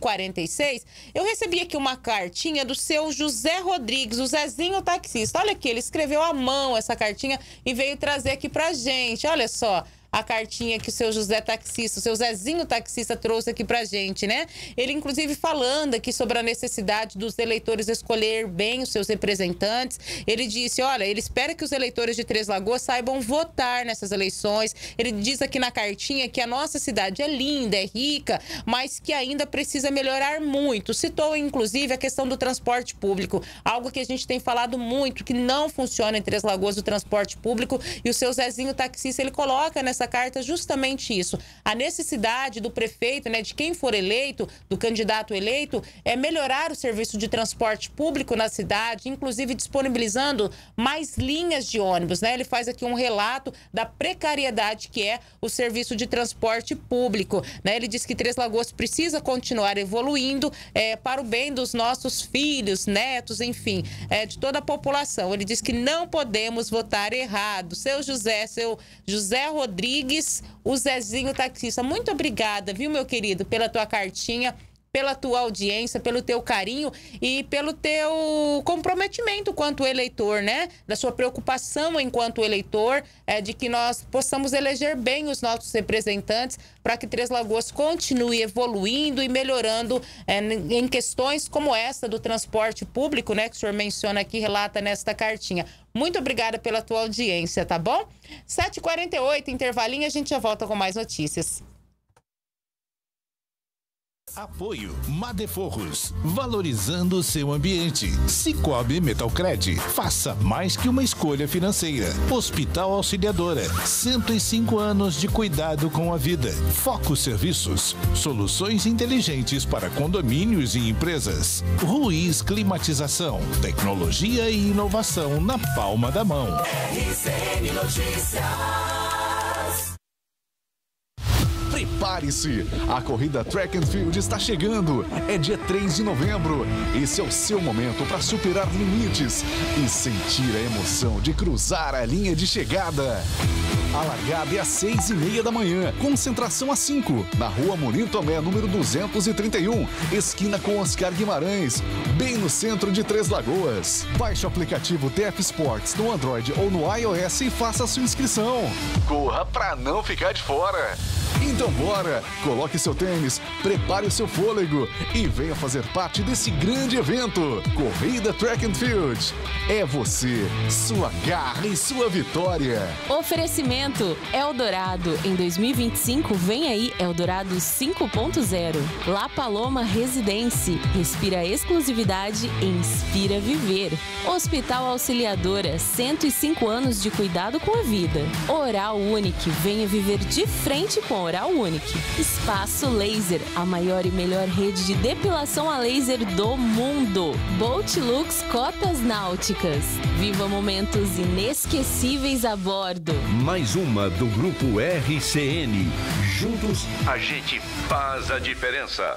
7h46, eu recebi aqui uma cartinha do seu José Rodrigues, o Zezinho taxista. Olha aqui, ele escreveu à mão essa cartinha e veio trazer aqui pra gente. Olha só a cartinha que o seu José taxista, o seu Zezinho taxista trouxe aqui pra gente, né? Ele, inclusive, falando aqui sobre a necessidade dos eleitores escolher bem os seus representantes. Ele disse, olha, ele espera que os eleitores de Três Lagoas saibam votar nessas eleições. Ele diz aqui na cartinha que a nossa cidade é linda, é rica, mas que ainda precisa melhorar muito. Citou, inclusive, a questão do transporte público, algo que a gente tem falado muito, que não funciona em Três Lagoas o transporte público, e o seu Zezinho taxista, ele coloca nessa carta justamente isso, a necessidade do prefeito, né, de quem for eleito, do candidato eleito, é melhorar o serviço de transporte público na cidade, inclusive disponibilizando mais linhas de ônibus, né? Ele faz aqui um relato da precariedade que é o serviço de transporte público, né? Ele diz que Três Lagoas precisa continuar evoluindo para o bem dos nossos filhos, netos, enfim, de toda a população. Ele diz que não podemos votar errado. Seu José Rodrigues, o Zezinho taxista, muito obrigada, viu, meu querido, pela tua cartinha, pela tua audiência, pelo teu carinho e pelo teu comprometimento quanto eleitor, né? Da sua preocupação enquanto eleitor, de que nós possamos eleger bem os nossos representantes para que Três Lagoas continue evoluindo e melhorando em questões como essa do transporte público, né? Que o senhor menciona aqui, relata nesta cartinha. Muito obrigada pela tua audiência, tá bom? 7h48, intervalinho, a gente já volta com mais notícias. Apoio Madeforros, valorizando o seu ambiente. Cicobi Metalcred, faça mais que uma escolha financeira. Hospital Auxiliadora, 105 anos de cuidado com a vida. Foco Serviços, soluções inteligentes para condomínios e empresas. Ruiz Climatização, tecnologia e inovação na palma da mão. RCN Notícias. Prepare-se! A corrida Track and Field está chegando. É dia 3 de novembro. Esse é o seu momento para superar limites e sentir a emoção de cruzar a linha de chegada. A largada é às 6h30 da manhã. Concentração às 5, na Rua Morim Tomé, número 231, esquina com Oscar Guimarães, bem no centro de Três Lagoas. Baixe o aplicativo TF Sports no Android ou no iOS e faça a sua inscrição. Corra para não ficar de fora. Então bora, coloque seu tênis, prepare o seu fôlego e venha fazer parte desse grande evento. Corrida Track and Field. É você, sua garra e sua vitória. Oferecimento Eldorado. Em 2025 vem aí Eldorado 5.0. La Paloma Residência. Respira exclusividade e inspira viver. Hospital Auxiliadora. 105 anos de cuidado com a vida. Oral Unique. Venha viver de frente com Oral Unique. Espaço Laser. A maior e melhor rede de depilação a laser do mundo. Boat Lux Cotas Náuticas. Viva momentos inesquecíveis a bordo. Mais uma do Grupo RCN. Juntos, a gente faz a diferença.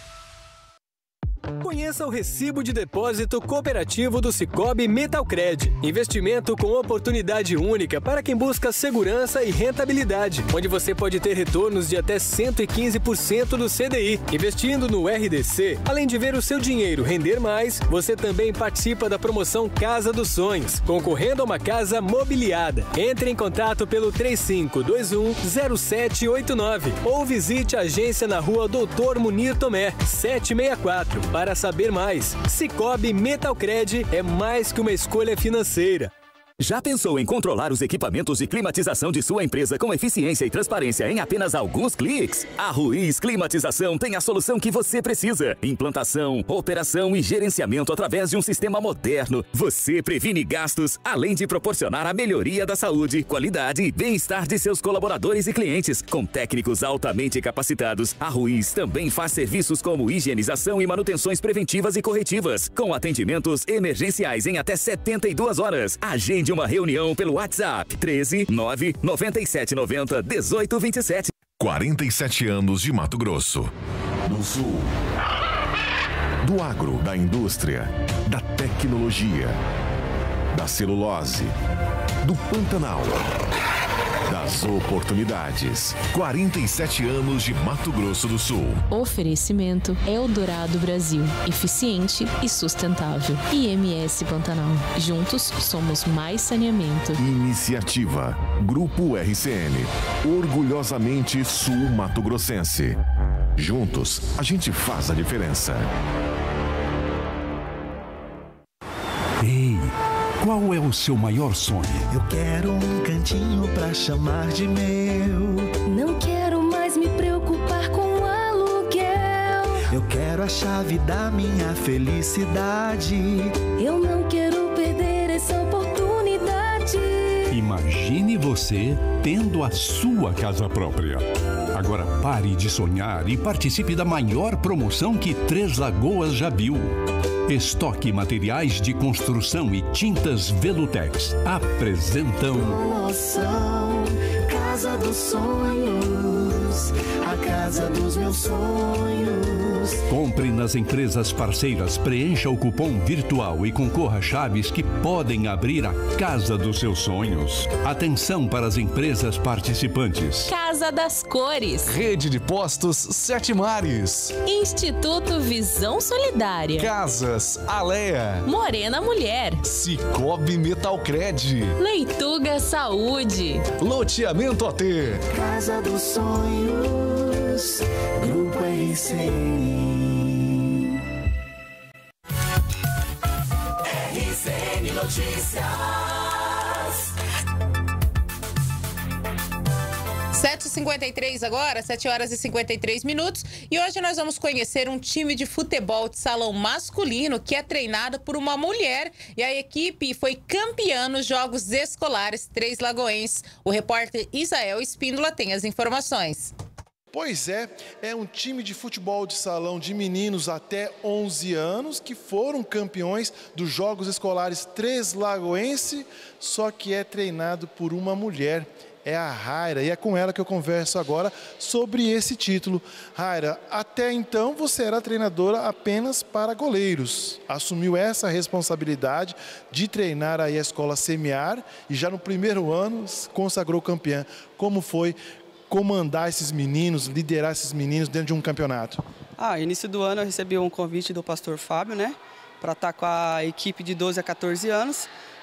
Conheça o recibo de depósito cooperativo do Cicobi Metalcred. Investimento com oportunidade única para quem busca segurança e rentabilidade, onde você pode ter retornos de até 115% do CDI. Investindo no RDC, além de ver o seu dinheiro render mais, você também participa da promoção Casa dos Sonhos, concorrendo a uma casa mobiliada. Entre em contato pelo 3521-0789 ou visite a agência na rua Doutor Munir Tomé, 764. Para saber mais, Cicobi Metalcred é mais que uma escolha financeira. Já pensou em controlar os equipamentos de climatização de sua empresa com eficiência e transparência em apenas alguns cliques? A Ruiz Climatização tem a solução que você precisa. Implantação, operação e gerenciamento através de um sistema moderno. Você previne gastos, além de proporcionar a melhoria da saúde, qualidade e bem-estar de seus colaboradores e clientes. Com técnicos altamente capacitados, a Ruiz também faz serviços como higienização e manutenções preventivas e corretivas, com atendimentos emergenciais em até 72 horas. Agende uma reunião pelo WhatsApp 13 997 90 18 27. 47 anos de Mato Grosso. No Sul. Do agro, da indústria, da tecnologia, da celulose, do Pantanal, das oportunidades. 47 anos de Mato Grosso do Sul. Oferecimento Eldorado Brasil. Eficiente e sustentável. IMS Pantanal. Juntos somos mais saneamento. Iniciativa Grupo RCN. Orgulhosamente Sul Mato Grossense. Juntos, a gente faz a diferença. Ei, qual é o seu maior sonho? Eu quero um cantinho pra chamar de meu. Não quero mais me preocupar com aluguel. Eu quero a chave da minha felicidade. Eu não quero perder essa oportunidade. Imagine você tendo a sua casa própria. Agora pare de sonhar e participe da maior promoção que Três Lagoas já viu. Estoque Materiais de Construção e Tintas Velutex apresentam Promoção Casa dos Sonhos, a casa dos meus sonhos. Compre nas empresas parceiras, preencha o cupom virtual e concorra a chaves que podem abrir a casa dos seus sonhos. Atenção para as empresas participantes. Casa das Cores. Rede de Postos Sete Mares. Instituto Visão Solidária. Casas Alea. Morena Mulher. Cicobi Metalcred. Leituga Saúde. Loteamento AT. Casa dos Sonhos, Grupo RCN. RCN Notícias. 7h53 agora, 7 horas e 53 minutos. E hoje nós vamos conhecer um time de futebol de salão masculino que é treinado por uma mulher. E a equipe foi campeã nos Jogos Escolares Três Lagoenses. O repórter Isael Espíndola tem as informações. Pois é um time de futebol de salão de meninos até 11 anos que foram campeões dos Jogos Escolares Três Lagoense, só que é treinado por uma mulher. É a Raira, e é com ela que eu converso agora sobre esse título. Raira, até então você era treinadora apenas para goleiros. Assumiu essa responsabilidade de treinar aí a escola Semear e já no primeiro ano consagrou campeã. Como foi comandar esses meninos, liderar esses meninos dentro de um campeonato? Início do ano eu recebi um convite do pastor Fábio, né? Para estar com a equipe de 12 a 14 anos.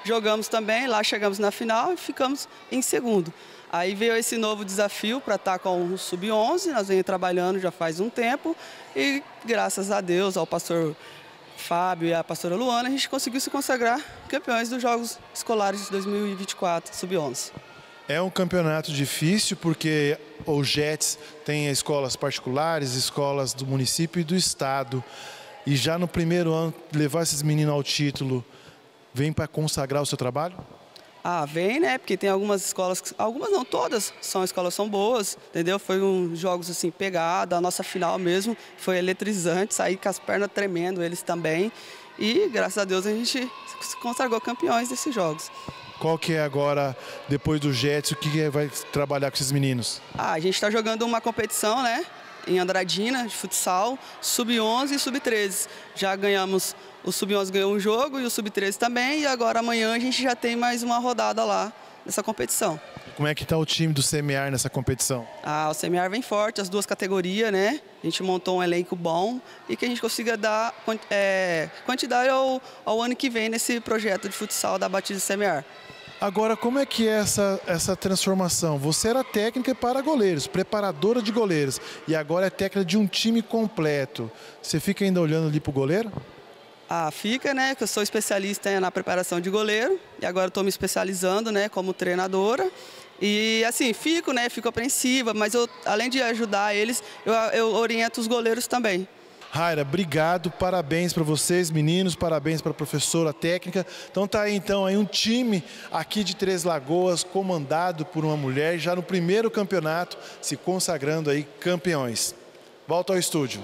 jogamos também, lá chegamos na final e ficamos em segundo. Aí veio esse novo desafio para estar com o Sub-11, nós venhamos trabalhando já faz um tempo e graças a Deus, ao pastor Fábio e à pastora Luana, a gente conseguiu se consagrar campeões dos Jogos Escolares de 2024, Sub-11. É um campeonato difícil porque o JETS tem escolas particulares, escolas do município e do estado. E já no primeiro ano, levar esses meninos ao título, vem para consagrar o seu trabalho? Ah, vem, né? Porque tem algumas escolas, algumas não, todas são boas, entendeu? Foi jogos assim, pegada, a nossa final mesmo foi eletrizante, saí com as pernas tremendo, eles também. E graças a Deus a gente se consagrou campeões desses jogos. Qual que é agora, depois do JETS, o que vai trabalhar com esses meninos? A gente está jogando uma competição, né? Em Andradina, de futsal, Sub-11 e Sub-13. Já ganhamos, o Sub-11 ganhou um jogo e o Sub-13 também. E agora amanhã a gente já tem mais uma rodada lá nessa competição. Como é que está o time do CMR nessa competição? O CMR vem forte, as duas categorias, né? A gente montou um elenco bom e que a gente consiga dar quantidade ao ano que vem nesse projeto de futsal da Batista CMR. Agora, como é que é essa transformação? Você era técnica para goleiros, preparadora de goleiros, e agora é técnica de um time completo. Você fica ainda olhando ali para o goleiro? Fica, né? Que eu sou especialista na preparação de goleiro e agora estou me especializando, né, como treinadora. E assim, fico apreensiva, mas eu, além de ajudar eles, eu oriento os goleiros também. Raira, obrigado, parabéns para vocês, meninos, parabéns para a professora técnica. Então tá aí um time aqui de Três Lagoas, comandado por uma mulher, já no primeiro campeonato, se consagrando aí campeões. Volta ao estúdio.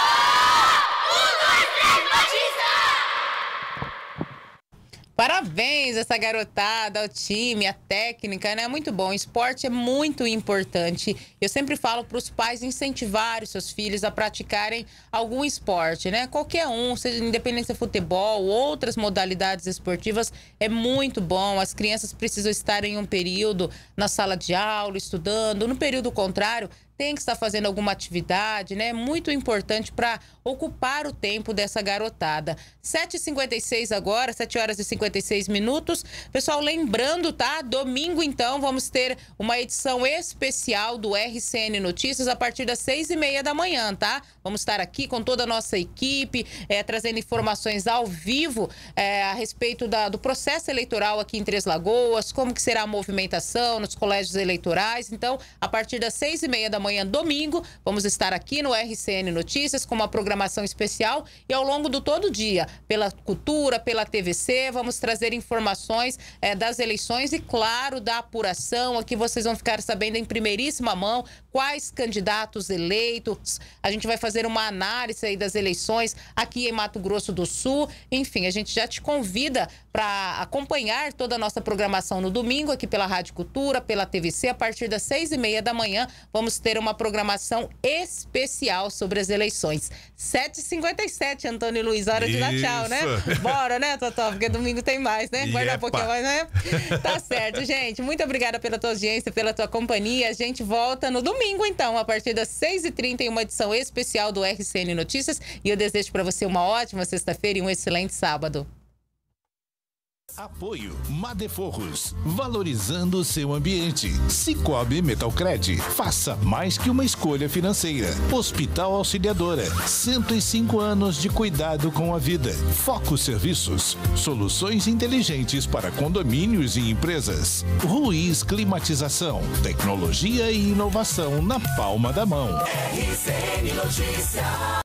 Parabéns essa garotada, ao time, a técnica, né? Muito bom. O esporte é muito importante. Eu sempre falo para os pais incentivarem os seus filhos a praticarem algum esporte, né? Qualquer um, seja independente se é futebol, outras modalidades esportivas, é muito bom. As crianças precisam estar em um período na sala de aula, estudando. No período contrário, tem que estar fazendo alguma atividade, né? Muito importante para ocupar o tempo dessa garotada. 7h56 agora, 7 horas e 56 minutos. Pessoal, lembrando, tá? Domingo, então, vamos ter uma edição especial do RCN Notícias a partir das 6h30 da manhã, tá? Vamos estar aqui com toda a nossa equipe, trazendo informações ao vivo a respeito do processo eleitoral aqui em Três Lagoas, como que será a movimentação nos colégios eleitorais. Então, a partir das 6h30 da manhã, domingo, vamos estar aqui no RCN Notícias com uma programação especial e ao longo do todo dia, pela Cultura, pela TVC, vamos trazer informações das eleições e, claro, da apuração. Aqui vocês vão ficar sabendo em primeiríssima mão quais candidatos eleitos. A gente vai fazer uma análise aí das eleições aqui em Mato Grosso do Sul. Enfim, a gente já te convida para acompanhar toda a nossa programação no domingo aqui pela Rádio Cultura, pela TVC. A partir das 6h30 da manhã, vamos ter uma programação especial sobre as eleições. 7h57, Antônio Luiz, hora de dar tchau, né? Bora, né, Totó? Porque domingo tem mais, né? Guarda um pouquinho mais, né? Tá certo, gente. Muito obrigada pela tua audiência, pela tua companhia. A gente volta no domingo, então, a partir das 6h30 em uma edição especial do RCN Notícias. E eu desejo para você uma ótima sexta-feira e um excelente sábado. Apoio Madeforros, valorizando o seu ambiente. Cicobi Metalcred, faça mais que uma escolha financeira. Hospital Auxiliadora, 105 anos de cuidado com a vida. Foco Serviços, soluções inteligentes para condomínios e empresas. Ruiz Climatização, tecnologia e inovação na palma da mão. RCN Notícias.